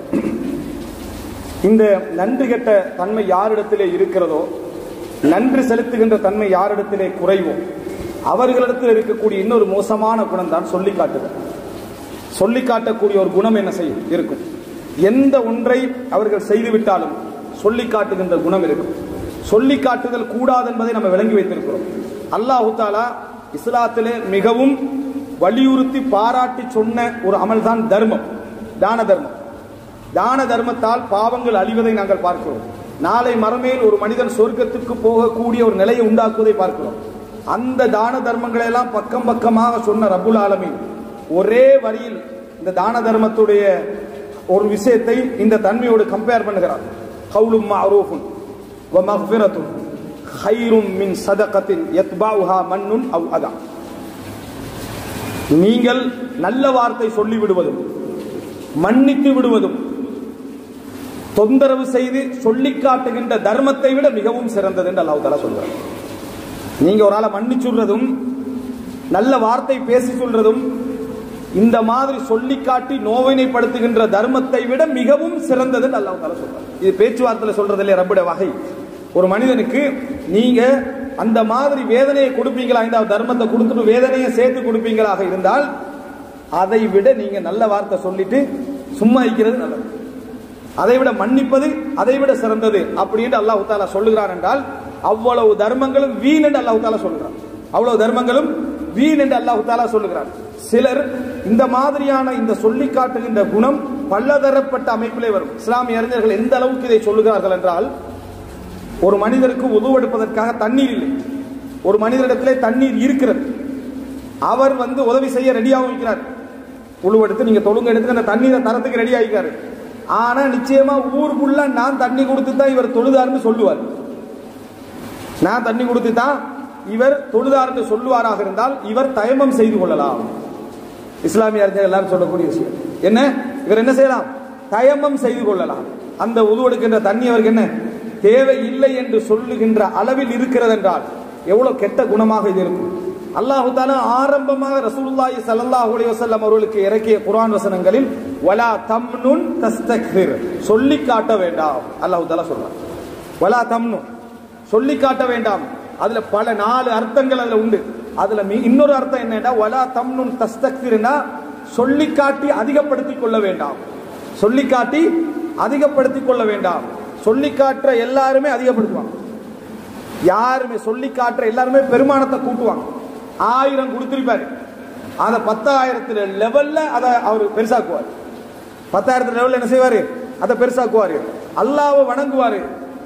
இந்த நன்றி கெட்ட தன்மை யாரிடத்திலே இருக்கிறதோ, நன்றி செலுத்துகின்ற தன்மை யாரிடத்திலே குறைவோ அவர்களிடத்தில் இருக்கக்கூடிய இன்னொரு மோசமான குணம் தான் சொல்லி காட்டுதல். சொல்லி காட்டக்கூடிய ஒரு குணம் என்ன செய்யும் இருக்கும். எந்த ஒன்றை அவர்கள் செய்துவிட்டாலும் சொல்லி காட்டுகின்ற குணம் இருக்கும். சொல்லி காட்டுதல் கூடாது என்பதை நம்ம விளங்கி வைத்திருக்கிறோம். அல்லாஹ் தஆலா இஸ்லாத்திலே மிகவும் வலியுறுத்தி பாராட்டி சொன்ன ஒரு அமல் தான் தர்மம், தான தர்மம். தான தர்மத்தால் பாவங்கள் அழிவதை நாங்கள் பார்க்கிறோம். நாளை மறுமையில் ஒரு மனிதன் சொர்க்கத்துக்கு போகக்கூடிய ஒரு நிலையை உண்டாக்குவதை பார்க்கிறோம். அந்த தான தர்மங்களை எல்லாம் பக்கம் பக்கமாக சொன்ன ரப்புல் ஆலமீன் ஒரே வரியில் இந்த தான தர்மத்துடைய ஒரு விஷயத்தை இந்த தன்மையோடு கம்பேர் பண்ணுகிறார். கௌலும் மஅரூஃபுன் வ மக்ஃபிரத்துன் கைரும் மின் சதகத்தின் யத்பஉஹா மன்னுன் அவ் அதா. நீங்கள் நல்ல வார்த்தை சொல்லி விடுவதும் மன்னித்து விடுவதும் தொந்தரவு செய்து சொல்லி காட்டுகின்ற தர்மத்தை விட மிகவும் சிறந்தது என்று அல்லாஹ் தஆலா சொல்றார். நீங்க ஒரு ஆளை மன்னிச்சுடுறதும் நல்ல வார்த்தை பேசி சொல்றதும் இந்த மாதிரி சொல்லி காட்டி நோவினைப்படுத்துகின்ற தர்மத்தை விட மிகவும் சிறந்தது அல்லாஹ் தஆலா சொல்றார். இது பேச்சுவார்த்தையில சொல்றதில்லை, ரப்புடைய வகை. ஒரு மனிதனுக்கு நீங்க அந்த மாதிரி வேதனையை கொடுப்பீங்களா, இந்த தர்மத்தை கொடுத்துட்டு வேதனையை சேர்த்து கொடுப்பீங்களாக இருந்தால் அதை விட நீங்க நல்ல வார்த்தை சொல்லிட்டு சும்மா இருக்கிறது நல்லது. அதை விட மன்னிப்பது அதை விட சிறந்தது அப்படின்னு அல்லாஹ் தஆலா சொல்லுகிறார் என்றால் அவ்வளவு தர்மங்களும் வீண் என்று அல்லாஹ் தஆலா சொல்கிறார். அவ்வளவு தர்மங்களும் வீண் என்று அல்லாஹ் தஆலா சொல்லுகிறார். சிலர் இந்த மாதிரியான இந்த சொல்லி காட்டுகின்ற குணம் பலதரப்பட்ட அமைப்பிலே வரும். இஸ்லாமிய அறிஞர்கள் எந்த அளவுக்கு இதை சொல்லுகிறார்கள் என்றால், ஒரு மனிதருக்கு உது எடுப்பதற்காக தண்ணீர் இல்லை, ஒரு மனிதரிடத்திலே தண்ணீர் இருக்கிறது, அவர் உதவி செய்ய ரெடியாக இருக்கிறார். உழுவெடுத்து நீங்க தொழுங்க எடுத்து அந்த தண்ணீரை தரத்துக்கு ரெடி ஆகிக்காரு. ஆனா நிச்சயமா ஊருக்குள்ள நான் தண்ணி கொடுத்து தான் இவர் தொழுதார்னு சொல்லுவார். நான் தண்ணி கொடுத்து தான் இவர் தொழுதார் என்று சொல்லுவாராக இருந்தால் இவர் தயமம் செய்து கொள்ளலாம். இஸ்லாமிய அறிஞர்கள் எல்லாரும் சொல்லக்கூடிய விஷயம் என்ன, இவர் என்ன செய்யலாம், தயமம் செய்து கொள்ளலாம். அந்த உது எடுக்கின்ற தண்ணி அவருக்கு என்ன தேவை இல்லை என்று சொல்லுகின்ற அளவில் இருக்கிறது என்றால் எவ்வளவு கெட்ட குணமாக இது இருக்கும். அல்லாஹ் தஆலா ஆரம்பமாக ரசூலுல்லாஹி ஸல்லல்லாஹு அலைஹி வஸல்லம் அவர்களுக்கு இறக்கிய குர்ஆன் வசனங்களில் வலா தம்னுன் தஸ்தக்பிர், சொல்லி காட்ட வேண்டாம் அல்லாஹ் தஆலா சொல்றார். வலா தம்னுன், சொல்லி காட்ட வேண்டாம். அதுல பல 4 அர்த்தங்கள் அதுல உண்டு. அதுல இன்னொரு அர்த்தம் என்னன்னா வலா தம்னுன் தஸ்தக்பிர்னா சொல்லி காட்டி அதிகப்படுத்திக் கொள்ள வேண்டாம். சொல்லி காட்டி அதிகப்படுத்திக் கொள்ள வேண்டாம். சொல்லி காட்டுற எல்லாருமே அதிகப்படுத்துவாங்க. யாருமே சொல்லி காட்டுற எல்லாருமே பெருமானத்தை கூட்டுவாங்க. 1000 கொடுத்திருப்பாரு, அதை 10,000 லெவல்ல அதை அவர் பெருசாக்குவார். 10,000 லெவல்ல என்ன செய்வாரு, அதை பெருசாக்குவாரு. அல்லாஹ்வை வணங்குவாரு,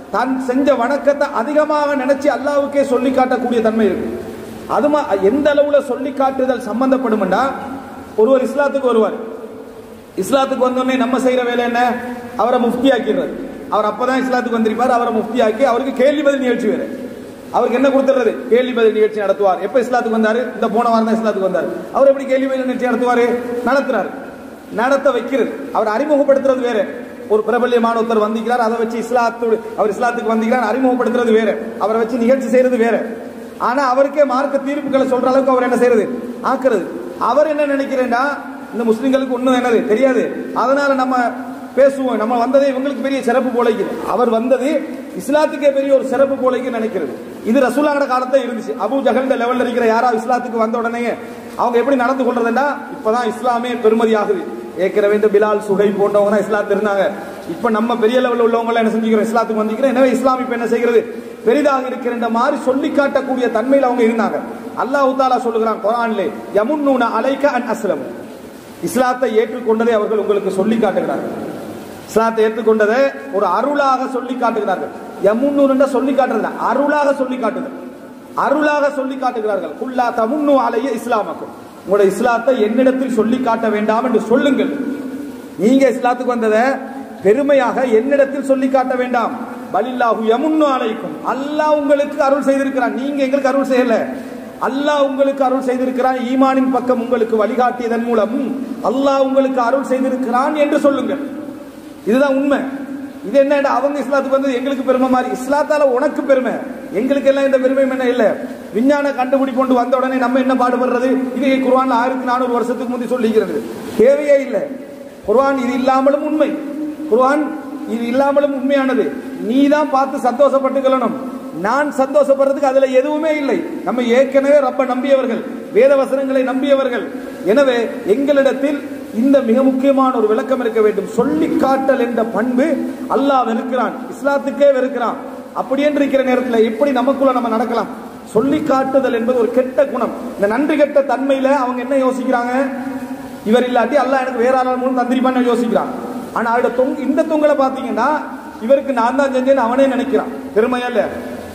தான் செஞ்ச வணக்கத்தை அதிகமாக நினைச்சு அல்லாஹ்வுக்கே சொல்லி காட்டக்கூடிய தன்மை இருக்கு. அது எந்த அளவுல சொல்லி காட்டுதல் சம்பந்தப்படும்டா, ஒருவர் இஸ்லாத்துக்கு வருவார். இஸ்லாத்துக்கு வந்தோடனே நம்ம செய்யற வேலை என்ன? அவரை முஃப்தி ஆக்கிடுறது. அவர் அப்பதான் இஸ்லாத்துக்கு வந்திருப்பார். அவரை முஃப்தி ஆக்கி அவருக்கு கேள்வி பதில் நிகழ்ச்சி வேற. அவருக்கு என்ன கொடுத்துறது? கேள்வி பதில் நிகழ்ச்சி நடத்துவார். எப்ப இஸ்லாத்துக்கு வந்தாரு? இந்த போன வாரம் தான் இஸ்லாத்துக்கு வந்தாரு. அவர் எப்படி கேள்வி பதில் நிகழ்ச்சி நடத்துவாரு? நடத்துறாரு. நடத்த வைக்கிறது, அவர் அறிமுகப்படுத்துறது வேற. ஒரு பிரபல்யமான ஒருத்தர் வந்திருக்கிறார், அதை வச்சு அவர் இஸ்லாத்துக்கு வந்திருக்கிறார், அறிமுகப்படுத்துறது வேற. அவரை வச்சு நிகழ்ச்சி செய்யறது வேற. ஆனா அவருக்கே மார்க்க தீர்ப்புகளை சொல்ற அளவுக்கு அவர் என்ன செய்யறது? ஆக்குறது. அவர் என்ன நினைக்கிறேன்டா, இந்த முஸ்லிம்களுக்கு ஒண்ணும் என்னது தெரியாது, அதனால நம்ம பேசுவோம், நம்ம வந்ததே இவங்களுக்கு பெரிய சிறப்பு போலைக்கு, அவர் வந்தது இஸ்லாத்துக்கே பெரிய ஒரு சிறப்பு போலைக்கு நினைக்கிறது. இது ரசூலுல்லாஹ் காலத்துல இருந்துச்சு. அபூ ஜஹல் லெவல்ல இருக்கிற யாராவது இஸ்லாத்துக்கு வந்த உடனே அவங்க எப்படி நடந்து கொள்றதுன்னா, இப்பதான் இஸ்லாமே பெருமதி ஆகுது. ஏற்கனவே இந்த பிலால், சுகை போன்றவங்க தான் இஸ்லாத்துல இருந்தாங்க. இப்ப நம்ம பெரிய லெவலில் உள்ளவங்க என்ன செஞ்சுக்கிறோம்? இஸ்லாத்துக்கு வந்திருக்கிறோம். எனவே இஸ்லாம் இப்ப என்ன செய்கிறது? பெரிதாக இருக்கிற மாதிரி சொல்லி காட்டக்கூடிய தன்மையில் அவங்க இருந்தாங்க. அல்லாஹ் தஆலா சொல்லுகிறான் குர்ஆனிலே, யமுன்னூன அலைக அன் அஸ்லம், இஸ்லாத்தை ஏற்றுக்கொண்டதை அவர்கள் உங்களுக்கு சொல்லி காட்டுகிறார்கள். இஸ்லாத்தை ஏற்றுக்கொண்டதை ஒரு அருளாக சொல்லி காட்டுகிறார்கள். யமுன்னூன சொல்லி காட்டுறது அருளாக சொல்லி காட்டுகிறது. அருளாக சொல்லி காட்டுகிறார்கள். குல்லா தமுன்னு அலைய இஸ்லாமக்கும், உங்களுடைய இஸ்லாத்தை என்னிடத்தில் சொல்லி காட்ட வேண்டாம் என்று சொல்லுங்கள். நீங்க இஸ்லாத்துக்கு வந்ததை பெருமையாக என்னிடத்தில் சொல்லி காட்ட வேண்டாம். பலில்லாஹு யமுன்னு அலைக்கும், அல்லாஹ் உங்களுக்கு அருள் செய்திருக்கிறான், நீங்க எங்களுக்கு அருள் செய்யல. அல்லாஹ் உங்களுக்கு அருள் செய்திருக்கிறான், ஈமானின் பக்கம் உங்களுக்கு வழிகாட்டியதன் மூலம் அல்லாஹ் உங்களுக்கு அருள் செய்திருக்கிறான் என்று சொல்லுங்கள். இதுதான் உண்மை. இது என்ன, அவங்க இஸ்லாத்துக்கு வந்து எங்களுக்கு பெருமை மாதிரி, இஸ்லாத்தால உனக்கு பெருமை, எங்களுக்கு எல்லாம் இந்த பெருமை என்ன இல்ல. விஞ்ஞான கண்டுபிடிப்பு வந்த உடனே நம்ம என்ன பாடுபடுறது? இது குர்ஆன்ல 1400 வருஷத்துக்கு முந்தி சொல்லிக்கிறது, தேவையே இல்லை. குர்ஆன் இது இல்லாமலும் உண்மை, குர்ஆன் இது இல்லாமலும் உண்மையானது. நீ தான் பார்த்து சந்தோஷப்பட்டுக்கணும். நான் சந்தோஷப்படுறதுக்கு அதுல எதுவுமே இல்லை. நம்ம ஏற்கனவே ரப்ப நம்பியவர்கள், வேத வசனங்களை நம்பியவர்கள். எனவே எங்களிடத்தில் இந்த மிக முக்கியமான ஒரு விளக்கம் இருக்க வேண்டும். சொல்லி காட்டல் என்ற பண்பு அல்லாஹ் வெறுக்கிறான், இஸ்லாத்துக்கே வெறுக்கிறான். அப்படி என்று இருக்கிற நேரத்தில் எப்படி நமக்குள்ள நம்ம நடக்கலாம்? சொல்லி காட்டுதல் என்பது ஒரு கெட்ட குணம். இந்த நன்றி கெட்ட தன்மையில அவங்க என்ன யோசிக்கிறாங்க? இவர் இல்லாட்டி அல்லாஹ் எனக்கு வேற ஆள் மூலம் தந்திரிப்பான்னு யோசிக்கிறான். ஆனா இந்த தொங்கலை பாத்தீங்கன்னா இவருக்கு நான் தான் செஞ்சேன்னு அவனே நினைக்கிறான். பெருமையா இல்ல,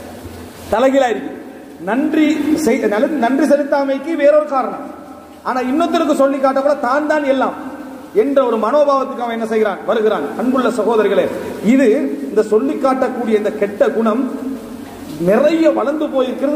தலைகீழா இருக்கு. நன்றி செலுத்தாமைக்கு வேறொரு காரணம். ஆனா இன்னொருத்தருக்கு சொல்லி காட்ட கூட தான் தான் எல்லாம் என்ற ஒரு மனோபாவத்துக்கு அவன் என்ன செய்கிறான்? வருகிறான். அன்புள்ள சகோதரர்களே, இது இந்த சொல்லி காட்டக்கூடிய இந்த கெட்ட குணம் நிறைய வளர்ந்து போயிருக்கிறது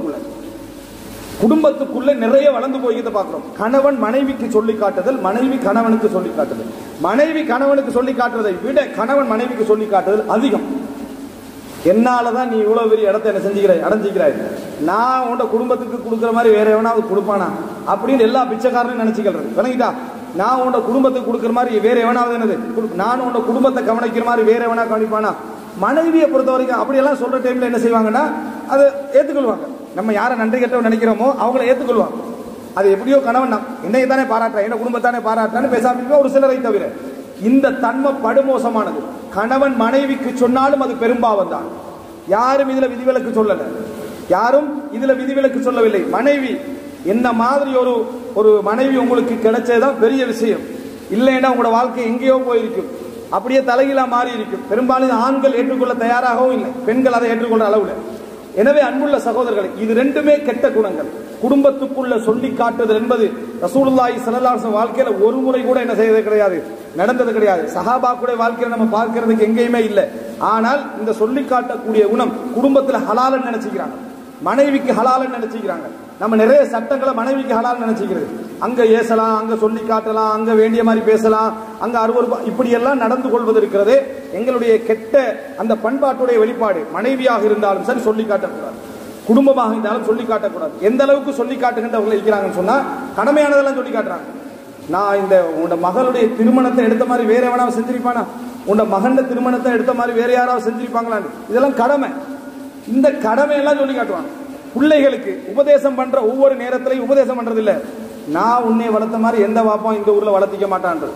குடும்பத்துக்குள்ள நிறைய வளர்ந்து போய்கிறத பார்க்கிறோம். கணவன் மனைவிக்கு சொல்லி காட்டுதல், மனைவி கணவனுக்கு சொல்லி காட்டுதல். மனைவி கணவனுக்கு சொல்லி காட்டுறதை விட கணவன் மனைவிக்கு சொல்லி காட்டுதல் அதிகம். என்னாலதான் நீ இவ்வளவு பெரிய இடத்தை என்ன செஞ்சுக்கிறாய், அடைஞ்சிக்கிறாய், நான் உன்னோட குடும்பத்துக்கு கொடுக்குற மாதிரி வேற எவனாவது கொடுப்பானா அப்படின்னு எல்லா பிச்சைக்காரனும் நினைச்சுக்கிறது. விளங்கிட்டா? நான் உன்னோட குடும்பத்துக்கு கொடுக்குற மாதிரி வேற எவனாவது என்னது, நான் உன்னோட குடும்பத்தை கவனிக்கிற மாதிரி வேற எவனா கவனிப்பானா? மனைவியை பொறுத்த வரைக்கும் அப்படியெல்லாம் சொல்ற டைம்ல என்ன செய்வாங்கன்னா அதை ஏத்துக்கொள்வாங்க. நம்ம யாரை நன்றி கெட்டவன் நினைக்கிறோமோ அவங்களை ஏத்துக்கொள்வாங்க. அது எப்படியோ கணவன் என்னைய தானே பாராட்டுறேன், என்ன குடும்பத்தானே பாராட்டுறான்னு பேசாம ஒரு சிலரை தவிர இந்த தன்மை படுமோசமானது. கணவன் மனைவிக்கு சொன்னாலும் அது பெரும்பாவம் தான். யாரும் இதுல விதிவிலக்கு சொல்லல, யாரும் இதுல விதிவிலக்கு சொல்லவில்லை. மனைவி என்ன மாதிரி ஒரு மனைவி உங்களுக்கு கிடைச்சதுதான் பெரிய விஷயம். இல்லைன்னா உங்களோட வாழ்க்கை எங்கேயோ போயிருக்கும், அப்படியே தலைகீழா மாறி இருக்கும். பெரும்பாலும் ஆண்கள் ஏற்றுக்கொள்ள தயாராகவும் இல்லை, பெண்கள் அதை ஏற்றுக்கொள்ள அளவுல. எனவே அன்புள்ள சகோதரர்களே, இது ரெண்டுமே கெட்ட குணங்கள். குடும்பத்துக்குள்ள சொல்லி காட்டுதல் என்பது ரசூலுல்லாஹி ஸல்லல்லாஹு அலைஹி வஸல்லம் வாழ்க்கையில ஒரு முறை கூட என்ன செய்தது கிடையாது, நடந்தது கிடையாது. சஹாபாக்களுடைய வாழ்க்கையில நம்ம பார்க்கிறதுக்கு எங்கேயுமே இல்லை. ஆனால் இந்த சொல்லி காட்டக்கூடிய குணம் குடும்பத்துல ஹலால்னு நினைச்சுக்கிறாங்க, மனைவிக்கு ஹலால்னு நினைச்சுக்கிறாங்க. நம்ம நிறைய சட்டங்களை மனைவிக்கு ஹலால் நினைச்சுக்கிறது. அங்க ஏசலாம், அங்க சொல்லி காட்டலாம், அங்க வேண்டிய மாதிரி பேசலாம், அங்க இப்படி எல்லாம் நடந்து கொள்வது இருக்கிறது எங்களுடைய கெட்ட அந்த பண்பாட்டுடைய வெளிப்பாடு. மனைவியாக இருந்தாலும் சரி சொல்லி காட்டக்கூடாது, குடும்பமாக இருந்தாலும் சொல்லி காட்டக்கூடாது. எந்த அளவுக்கு சொல்லி காட்டுகின்றவர்கள் இருக்கிறாங்கன்னு சொன்னா கடமையானதெல்லாம் சொல்லி காட்டுறாங்க. நான் இந்த உன்னோட மகளுடைய திருமணத்தை எடுத்த மாதிரி வேற எவனாவது செஞ்சிருப்பானா, உன்னோட மகன் திருமணத்தை எடுத்த மாதிரி வேற யாராவது செஞ்சிருப்பாங்களான்னு, இதெல்லாம் கடமை. இந்த கடமையெல்லாம் சொல்லி காட்டுவாங்க. பிள்ளைகளுக்கு உபதேசம் பண்ற ஒவ்வொரு நேரத்திலையும் உபதேசம் பண்றது இல்ல, நான் உன்னை வளர்த்த மாதிரி எந்த வாப்பம் இந்த ஊர்ல வளர்த்திக்க மாட்டான்றது,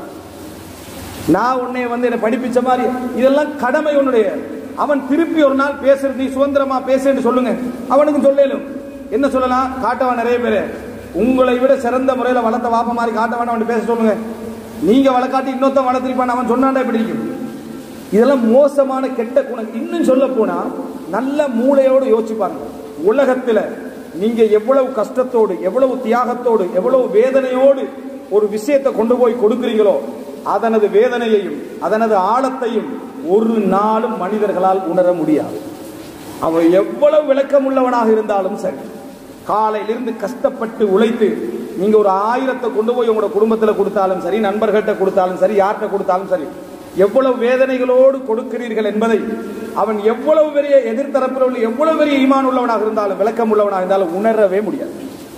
நான் உன்னை என்னை படிப்பிச்ச மாதிரி, இதெல்லாம் கடமை உன்னுடைய. அவன் திருப்பி ஒரு நாள் பேசுறது, நீ சுதந்திரமா பேசுன்னு சொல்லுங்க, அவனுக்கு சொல்லலும். என்ன சொல்லலாம்? காட்டவன் நிறைய பேரு உங்களை விட சிறந்த முறையில வளர்த்த வாப்ப மாதிரி காட்டவன் அவன் பேச சொல்லுங்க. நீங்க வளர்க்காட்டி இன்னொருத்தன் வளர்த்திருப்பான், அவன் சொன்னாண்டா எப்படி இருக்கும்? இதெல்லாம் மோசமான கெட்ட குணம். இன்னும் சொல்ல போனா நல்ல மூளையோடு யோசிச்சு பாருங்க. உலகத்துல நீங்க எவ்வளவு கஷ்டத்தோடு, எவ்வளவு தியாகத்தோடு, எவ்வளவு வேதனையோடு ஒரு விஷயத்தை கொண்டு போய் கொடுக்கிறீங்களோ அதனது வேதனையையும் அதனது ஆழத்தையும் ஒரு நாளும் மனிதர்களால் உணர முடியாது. அவன் எவ்வளவு விளக்கம் உள்ளவனாக இருந்தாலும் சரி, காலையிலிருந்து கஷ்டப்பட்டு உழைத்து நீங்க ஒரு 1000 கொண்டு போய் உங்களோட குடும்பத்தில் கொடுத்தாலும் சரி, நண்பர்கள்ட்ட கொடுத்தாலும் சரி, யார்கிட்ட கொடுத்தாலும் சரி, எவ்வளவு வேதனைகளோடு கொடுக்கிறீர்கள் என்பதை அவன் எவ்வளவு பெரிய எதிர்த்தரப்பில் உள்ள எவ்வளவு பெரிய ஈமான் உள்ளவனாக இருந்தாலும், விளக்கம் உள்ளவனாக இருந்தாலும் உணரவே முடியாது.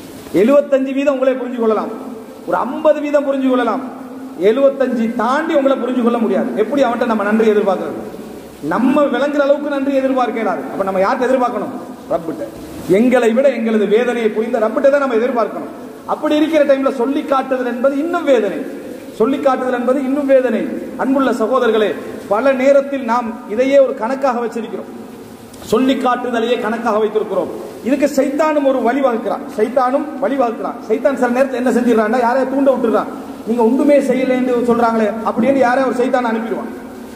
75% உங்களை புரிஞ்சு கொள்ளலாம், ஒரு 50% புரிஞ்சு கொள்ளலாம், 75 தாண்டி உங்களை புரிஞ்சு கொள்ள முடியாது. எப்படி அவன்கிட்ட நம்ம நன்றி எதிர்பார்க்கிறது? நம்ம விளங்குற அளவுக்கு நன்றி எதிர்பார்க்கிறாரு. அப்ப நம்ம யார்கிட்ட எதிர்பார்க்கணும்? ரப்பிட்ட. எங்களை விட எங்களது வேதனையை புரிந்த ரப்பிட்ட தான் நம்ம எதிர்பார்க்கணும். அப்படி இருக்கிற டைம்ல சொல்லி காட்டுதல் என்பது இன்னும் வேதனை, சொல்லி காட்டுதல் என்பது இன்னும் வேதனை. அன்புள்ள சகோதரர்களே, பல நேரத்தில் நாம் இதையே ஒரு கணக்காக வச்சிருக்கிறோம், சொல்லி காட்டுதலையே கணக்காக வைத்திருக்கிறோம். இதுக்கு சைத்தானும் ஒரு வழிவகுக்கிறான், சைத்தான் சில நேரத்தில் என்ன செஞ்சிடறான், யாரையும் தூண்ட விட்டுறான். நீங்க ஒன்றுமே செய்யலைன்னு சொல்றாங்களே அப்படின்னு யாரையும் ஒரு சைத்தான் அனுப்பிடுவான்.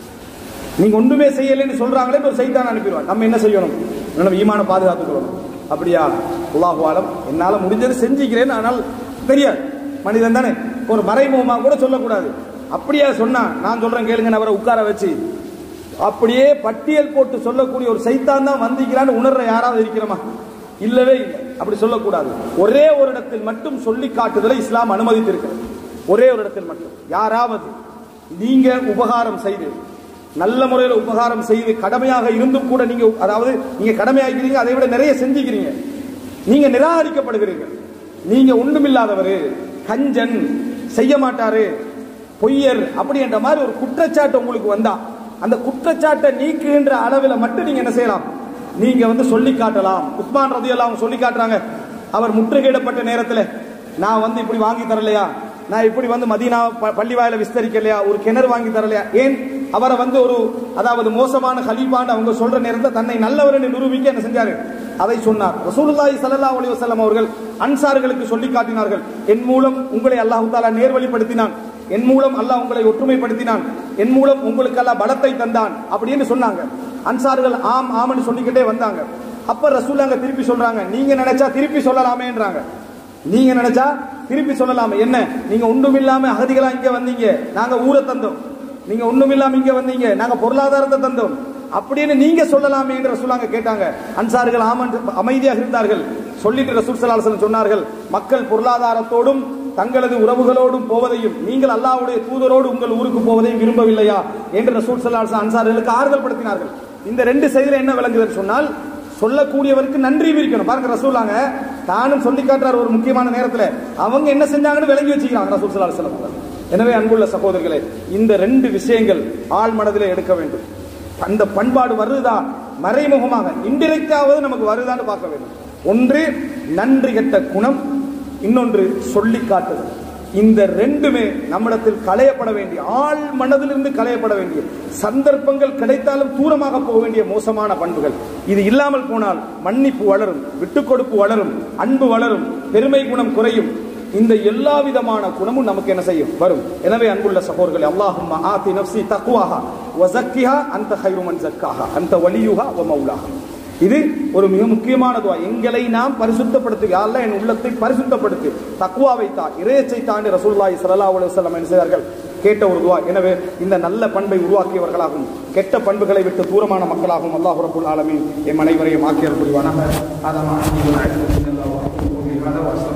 நீங்க ஒன்றுமே செய்யலைன்னு சொல்றாங்களே ஒரு சைத்தான் அனுப்பிடுவான். நம்ம என்ன செய்யணும்? நம்ம ஈமான பாதுகாத்துக்கணும். அப்படியா, அல்லாஹு ஆலம், என்னால முடிஞ்சது செஞ்சுக்கிறேன்னு. ஆனால் தெரியாது, மனிதன் தானே, ஒரு மறைமுகமா கூட சொல்லக்கூடாது. அப்படியா சொன்னா நான் சொல்றேன் கேளுங்க, அவரை உட்கார வச்சு அப்படியே பட்டியல் போட்டு சொல்லக்கூடிய ஒரு சைத்தான் தான் வந்திக்கிறான்னு உணர்ற யாராவது இருக்கிறோமா? இல்லவே இல்லை. அப்படி சொல்லக்கூடாது. ஒரே ஒரு இடத்தில் மட்டும் சொல்லி காட்டுதலை இஸ்லாம் அனுமதித்திருக்கிறது. ஒரே ஒரு இடத்தில் மட்டும். யாராவது நீங்க உபகாரம் செய்து, நல்ல முறையில் உபகாரம் செய்து, கடமையாக இருந்தும் கூட நீங்க, அதாவது நீங்க கடமையாகிறீங்க, அதை விட நிறைய செஞ்சுக்கிறீங்க, நீங்க நிராகரிக்கப்படுகிறீர்கள், நீங்க ஒன்றுமில்லாதவர், கஞ்சன், செய்ய மாட்டாரு, பொய்யர் அப்படி என்ற மாதிரி ஒரு குற்றச்சாட்டு உங்களுக்கு வந்தா, அந்த குற்றச்சாட்டை நீக்குகின்ற அளவில் மட்டும் நீங்க என்ன செய்யலாம்? நீங்க சொல்லி காட்டலாம். உஸ்மான் ரலியல்லாஹு சொல்லி காட்டுறாங்க, அவர் முற்றுகையிடப்பட்ட நேரத்தில் நான் இப்படி வாங்கி தரலையா, நான் இப்படி மதீனா பள்ளி வாயில விஸ்தரிக்கலையா, ஒரு கிணறு வாங்கி தரலையா, ஏன் அவரை ஒரு அதாவது மோசமான கலீஃபான்னு அவங்க சொல்ற நேரத்தில் தன்னை நல்லவர் என்று நிரூபிக்க என்ன செஞ்சாரு? அதை சொன்னார். ரசூலுல்லாஹி ஸல்லல்லாஹு அலைஹி வஸல்லம் அவர்கள் அன்சார்களுக்கு சொல்லி காட்டினார்கள், என் மூலம் உங்களை அல்லாஹ் தஆலா நேர்வழிப்படுத்தினான், என் மூலம் அல்லாஹ் உங்களை ஒற்றுமைப்படுத்தினான், என் மூலம் உங்களுக்கு அல்லாஹ் பலத்தை தந்தான் அப்படின்னு சொன்னாங்க. அன்சார்கள் ஆம் ஆம்னு சொல்லிக்கிட்டே வந்தாங்க. அப்ப ரசூலுல்லாஹ் திருப்பி சொல்றாங்க, நீங்க நினைச்சா திருப்பி சொல்லலாமேன்றாங்க. நீங்க நினைச்சா திருப்பி சொல்லலாமே, என்ன நீங்க ஒண்ணுமில்லாம அகதிகளா இங்க வந்தீங்க, நாங்க ஊரை தந்தோம், நீங்க ஒண்ணுமில்லாம இங்க வந்தீங்க, நாங்க பொருளாதாரத்தை தந்தோம் அப்படின்னு நீங்க சொல்லலாமே என்று ரசூலுல்லாஹ் கேட்டாங்க. அன்சார்கள் ஆமன் அமைதியாக இருந்தார்கள். சொல்லிட்டு ரசூல் ஸல்லல்லாஹு அலைஹி வஸல்லம் சொன்னார்கள், மக்கள் பொருளாதாரத்தோடும் தங்களது உறவுகளோடும் போவதையும் நீங்கள் அல்லாஹ்வுடைய தூதரோடு உங்கள் ஊருக்கு போவதையும் விரும்பவில்லையா என்று ரசூல் ஸல்லல்லாஹு அலைஹி வஸல்லம் அன்சார்களுக்கு ஆறுதல் படுத்தினார்கள். இந்த ரெண்டு செய்தியில என்ன விளங்குதுன்னு சொன்னால், சொல்லக்கூடியவருக்கு நன்றி இருக்கணும். பாருங்க, ரசூலுல்லாஹ் தானும் சொல்லி காட்டுறார் ஒரு முக்கியமான நேரத்தில், அவங்க என்ன செஞ்சாங்கன்னு விளங்கி வச்சுக்கிறாங்க ரசூல் ஸல்லல்லாஹு அலைஹி வஸல்லம். எனவே அன்புள்ள சகோதரர்களே, இந்த ரெண்டு விஷயங்கள் ஆழ் மனதிலே எடுக்க வேண்டும். அந்த பண்பாடு வருதா, மறைமுகமாக இன்டிரெக்டாவது நமக்கு வருதான்னு பார்க்க வேண்டும். ஒன்று நன்றி கெட்ட குணம், இன்னொன்று சொல்லி காட்டுதல். இந்த ரெண்டுமே நம்மிடத்தில் களையப்பட வேண்டிய, ஆழ் மனதிலிருந்து களையப்பட வேண்டிய, சந்தர்ப்பங்கள் கிடைத்தாலும் தூரமாக போக வேண்டிய மோசமான பண்புகள். இது இல்லாமல் போனால் மன்னிப்பு வளரும், விட்டுக் கொடுப்பு வளரும், அன்பு வளரும், பெருமை குணம் குறையும். இந்த எல்லா விதமான குணமும் நமக்கு என்ன செய்யும்? வரும். எனவே அன்புள்ள சகோதரர்களே, அல்லாஹும்ம ஆதி நஃப்ஸி தக்வாஹா வ ஸக்கிஹா அன்த கைரு மன் ஸக்காஹா அன்த வலியுஹா வ மௌலாஹா. இது ஒரு மிக முக்கியமான துஆ. எங்களை நாம் பரிசுத்தப்படுத்து, யா அல்லாஹ் என் உள்ளத்தை பரிசுத்தப்படுத்து, தக்வாவை தா, இறையச்சை தாண்டி ரசூலுல்லாஹி ஸல்லல்லாஹு அலைஹி வஸல்லம் என்ன செய்தார்கள்? கேட்ட ஒரு துஆ. எனவே இந்த நல்ல பண்பை உருவாக்கியவர்களாகவும் கெட்ட பண்புகளை விட்டு தூரமான மக்களாகவும் அல்லாஹ் ரப்பல் ஆலமீன் எம் அனைவரையும் ஆக்கியர் புரிவானாக.